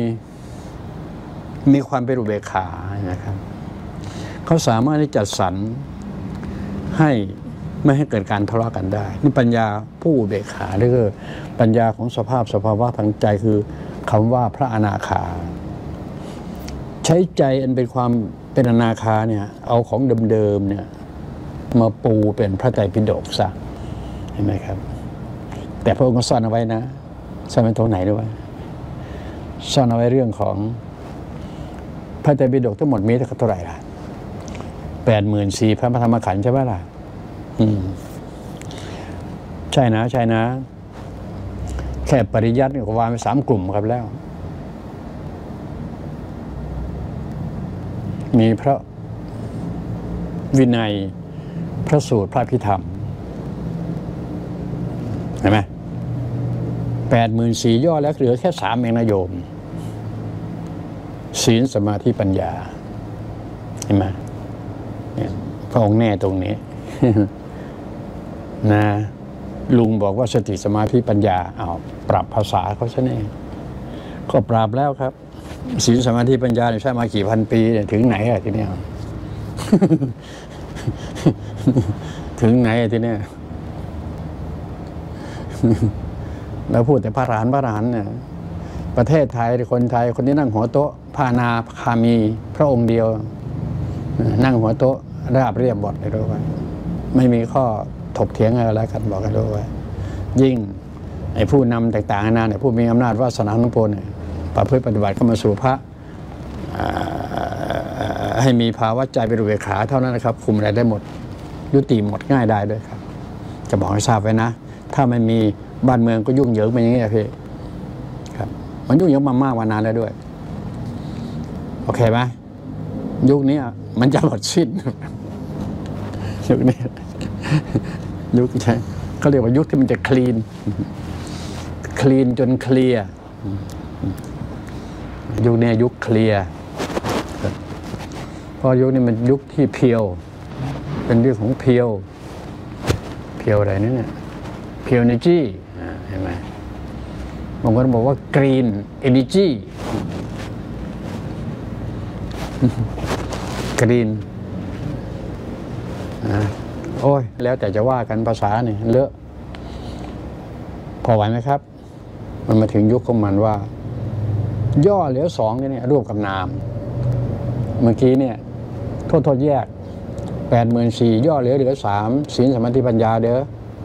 มีความเป็นอุเบกขานะครับเขาสามารถที่จะสรรให้ไม่ให้เกิดการทะเลาะกันได้นี่ปัญญาผู้อุเบกขานี่คือปัญญาของสภาวะทางใจคือคำว่าพระอนาคาใช้ใจอันเป็นความเป็นอนาคาเนี่ยเอาของเดิมๆเนี่ยมาปูเป็นพระไตรปิฎกซะเห็นไหมครับแต่พระองค์ก็ซ่อนเอาไว้นะซ่อนไว้ตรงไหนด้วยซ่อนเอาไว้เรื่องของพระไตรปิฎกทั้งหมดมีเท่าไหร่ล่ะ84,000พระธรรมขันธ์ใช่ไหมล่ะใช่นะแค่ปริยัติก็วางไป3 กลุ่มครับแล้วมีพระวินัยพระสูตรพระพิธรรมเห็นไหม84,000ย่อแล้วเหลือแค่3เองนะโยมศีลสมาธิปัญญาเห็นไหมพระองค์แน่ตรงนี้นะลุงบอกว่าสติสมาธิปัญญาปรับภาษาเขาซะแน่ก็ปรับแล้วครับศีลสมาธิปัญญาใช้มากี่พันปีถึงไหนอะทีเนี้ย ถึงไหนอะทีเนี้ย แล้วพูดแต่พระอรหันต์เนี่ยประเทศไทยคนไทยคนที่นั่งหัวโต๊ะพานาคามีพระองค์เดียวนั่งหัวโต๊ะราบเรียบหมดเลยรู้ไหมไม่มีข้อถกเถียงอะไรแล้วกันบอกกันรู้ไว้ยิ่งไอ้ผู้นำต่างๆนานาเนี่ยผู้มีอำนาจวาสนาทั้งปวงเนี่ยประพฤติปฏิบัติเข้ามาสู่พระให้มีภาวะใจเป็นอุเบกขาเท่านั้นนะครับคุมอะไรได้หมดยุติหมดง่ายได้ด้วยครับจะบอกให้ทราบไว้นะถ้าไม่มีบ้านเมืองก็ยุ่งเหยิงไปอย่างนี้พี่ครับมันยุ่งเหยิงมามากนานแล้วด้วยโอเคไหมยุคนี้มันจะหมดสิ้นยุคนี้ยุคใช่เขาเรียกว่ายุคที่มันจะคลีนจนเคลียร์ยุคนี้ยุคเคลียร์เพราะยุคนี้มันยุคที่เพียวเป็นยุคของเพียวอะไรนี่เนี่ยเพียวเอเนจีเห็นไหมบางคนบอกว่ากรีนเอเนจีกรีนโอ้ยแล้วแต่จะว่ากันภาษาเนี่ยเลอะพอไหวไหมครับมันมาถึงยุคของมันว่าย่อเหลือ2เนี่ยรูปกับนามเมื่อกี้เนี่ยโทษแยก84,000ย่อเหลือ3ศีลสมาธิปัญญาเด้อ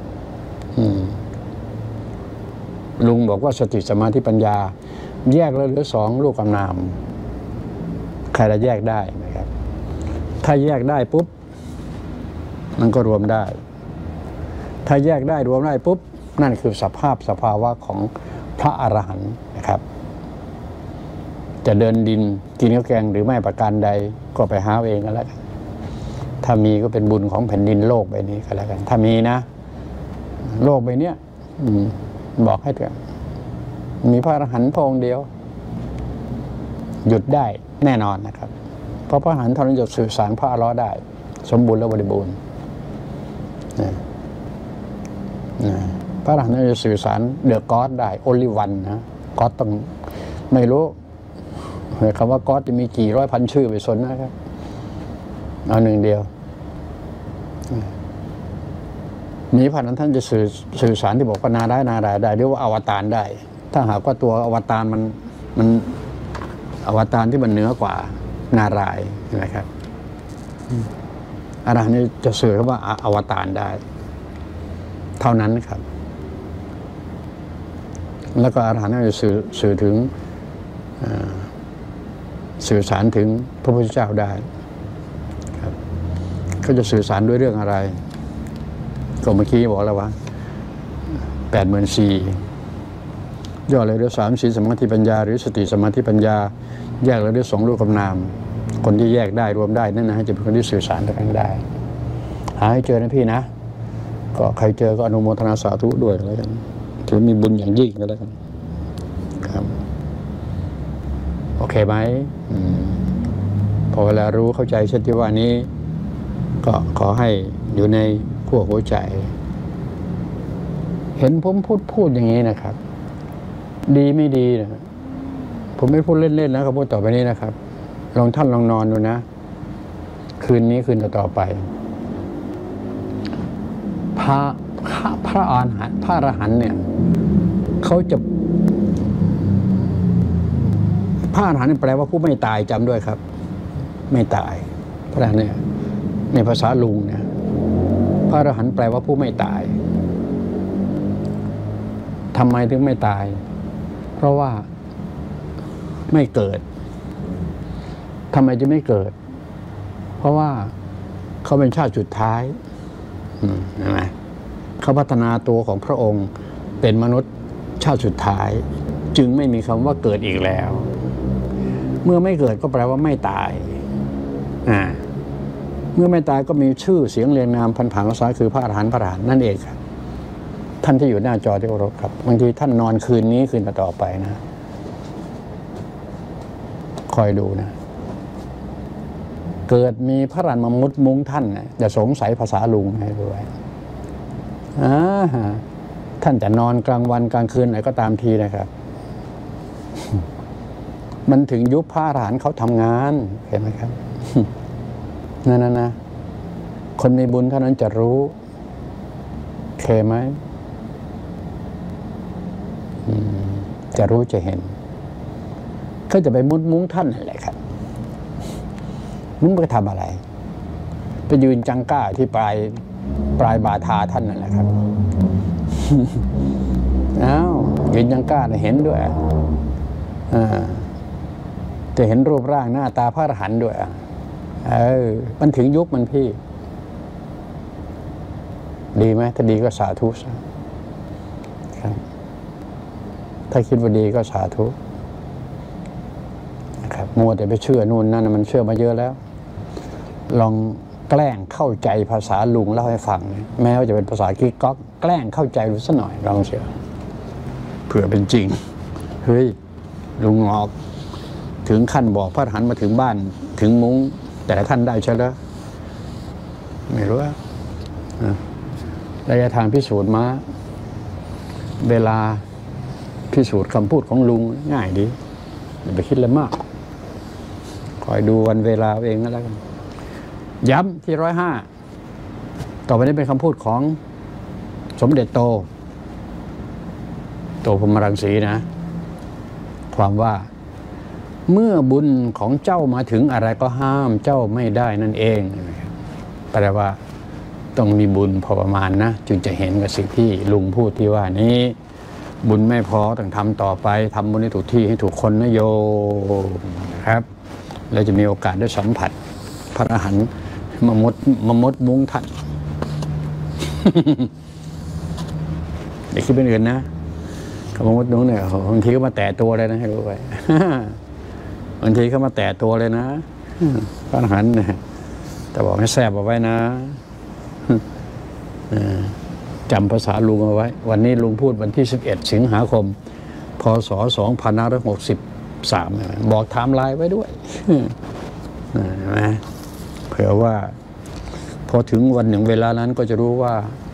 ลุงบอกว่าสติสมาธิปัญญาแยกแล้วเหลือ2รูปกับนามใครจะแยกได้ไหมครับถ้าแยกได้ปุ๊บมันก็รวมได้ถ้าแยกได้รวมได้ปุ๊บนั่นคือสภาวะของพระอรหันต์นะครับจะเดินดินกินข้าวแกงหรือไม่ประการใดก็ไปหาเองก็แล้วกันถ้ามีก็เป็นบุญของแผ่นดินโลกใบนี้ก็แล้วกันถ้ามีนะโลกใบนี้บอกให้เถอะมีพระอรหันต์พระองค์เดียวหยุดได้แน่นอนนะครับเพราะพระอรหันต์เท่านั้นจะสื่อสารพระอรหันต์ได้สมบูรณ์และบริบูรณ์พระอรหันต์จะสื่อสารเดอะก็อดได้โอลิวันนะก็อดต้องไม่รู้คำว่าก็อดจะมีกี่ร้อยพันชื่อไปสนนะครับเอาหนึ่งเดียวมีพระอรหันต์ท่านจะสื่อสารที่บอกว่านาได้เรียกว่าอวตารได้ถ้าหากว่าตัวอวตารมันอวตารที่มันเหนือกว่านารายณ์นะครับอรหันต์นี่จะสื่อคำว่าอวตารได้เท่านั้นครับแล้วก็อรหันต์จะสื่อถึงสื่อสารถึงพระพุทธเจ้าได้ครับเขาจะสื่อสารด้วยเรื่องอะไรก็เมื่อกี้บอกแล้วว่า84,000ย่อเลยด้วย3 ศีลสมาธิปัญญาหรือสติสมาธิปัญญาแยกเลยด้วย2รูปกับนามคนที่แยกได้รวมได้นั่นนะจะเป็นคนที่สื่อสารกันได้หาให้เจอนะพี่นะก็ใครเจอก็อนุโมทนาสาธุด้วยแล้วกันถือมีบุญอย่างยิ่งก็แล้วกันครับโอเคไหมพอเวลารู้เข้าใจเช่นที่ว่านี้ก็ขอให้อยู่ในขั้วหัวใจเห็นผมพูดอย่างนี้นะครับดีไม่ดีนะผมไม่พูดเล่นๆนะครับพูดต่อไปนี้นะครับลองท่านลองนอนดูนะคืนนี้คืนต่อไปพระอรหันต์เนี่ยเขาจะพระอรหันต์แปลว่าผู้ไม่ตายจำด้วยครับไม่ตายพระอรหันต์เนี่ยในภาษาลุงเนี่ยพระอรหันต์แปลว่าผู้ไม่ตายทำไมถึงไม่ตายเพราะว่าไม่เกิดทำไมจะไม่เกิดเพราะว่าเขาเป็นชาติสุดท้ายใช่ไหมเขาพัฒนาตัวของพระองค์เป็นมนุษย์ชาติสุดท้ายจึงไม่มีคำว่าเกิดอีกแล้วเมื่อไม่เกิดก็แปลว่าไม่ตายเมื่อไม่ตายก็มีชื่อเสียงเรียงนามพันผางภาษาคือพระอรหันต์นั่นเองครับท่านที่อยู่หน้าจอที่เคารพครับบางทีท่านนอนคืนนี้คืนต่อไปนะคอยดูนะเกิดมีพระอรหันต์มามุดมุ้งท่านอย่าสงสัยภาษาลุงให้ด้วยท่านจะนอนกลางวันกลางคืนไหนก็ตามทีนะครับมันถึงยุคพระอรหันต์เขาทำงานเห็นไหมครับนั่นนะคนมีบุญเท่านั้นจะรู้เคไหมจะรู้จะเห็นก็จะไปมุดมุ้งท่านอะไรครับมุ้งไปทำอะไรไปยืนจังก้าที่ปลายบาทาท่านนั่นแหละครับอ้าวยืนจังก้าเห็นด้วยจะเห็นรูปร่างหน้าตาพระอรหันต์ด้วยมันถึงยุคมันพี่ดีไหมถ้าดีก็สาธุครับถ้าคิดว่าดีก็สาธุนะครับมัวแต่ไปเชื่อนู่นนั่นมันเชื่อมาเยอะแล้วลองแกล้งเข้าใจภาษาลุงเล่าให้ฟังแม้ว่าจะเป็นภาษากิ๊กก๊อกแกล้งเข้าใจดูสักหน่อยลองเชื่อเผื่อเป็นจริงเฮ้ยลุงงอกถึงขั้นบอกพระอรหันต์มาถึงบ้านถึงมุ้งแต่ละท่านได้ใช่ไหมไม่รู้ว่าระยะทางพิสูจน์มาเวลาพิสูจน์คำพูดของลุงง่ายดีอย่าไปคิดเลยมากคอยดูวันเวลาเองก็แล้วกันย้ำที่105ต่อไปนี้เป็นคำพูดของสมเด็จโตพรหมรังสีนะความว่าเมื่อบุญของเจ้ามาถึงอะไรก็ห้ามเจ้าไม่ได้นั่นเองแปลว่าต้องมีบุญพอประมาณนะจึงจะเห็นกับสิ่งที่ลุงพูดที่ว่านี้บุญไม่พอต้องทำต่อไปทำบุญให้ถูกที่ให้ถูกคนนะโยนะครับแล้วจะมีโอกาสได้สัมผัสพระอรหันต์มามดมุ้งท่านอย่าคิดเป็นอื่นนะกับมนุษย์นู้นเนี่ยบางทีก็มาแตะตัวเลยนะให้รู้ไว้ บางทีเขามาแตะตัวเลยนะพระอรหันต์เนี่ยแต่บอกให้แสบเอาไว้นะจำภาษาลุงเอาไว้วันนี้ลุงพูดวันที่11 สิงหาคมพศ2563บอกไทม์ไลน์ไว้ด้วยนะเผื่อว่าพอถึงวันหนึ่งเวลานั้นก็จะรู้ว่า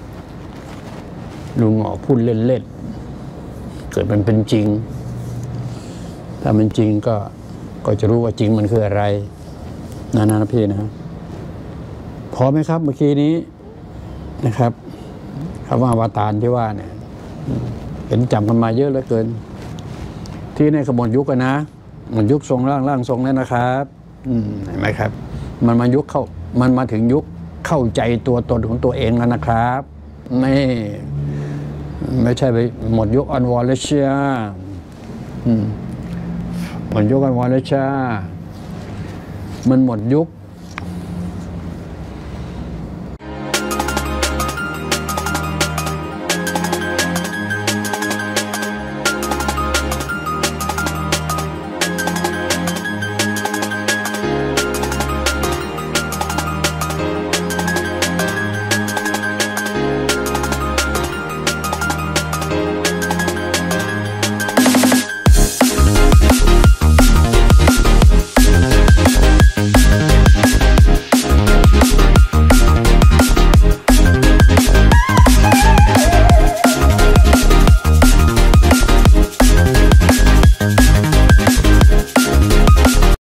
ลุงออกพูดเล่นๆเกิดมันเป็นจริงถ้ามันจริงก็จะรู้ว่าจริงมันคืออะไรนะพี่นะพอไหมครับเมื่อกี้นี้นะครับคำว่าอวตารที่ว่าเนี่ยเห็นจำกันมาเยอะเหลือเกินที่ในขบวนยุคนะมันยุคทรงร่างทรงนั่นนะครับเห็นไหมครับมันมายุคมันมาถึงยุคเข้าใจตัวตนของตัวเองแล้วนะครับไม่ใช่ไปหมดยุคอันวอลเลเชียหมดยุคอันวอลเลเชียมันหมดยุค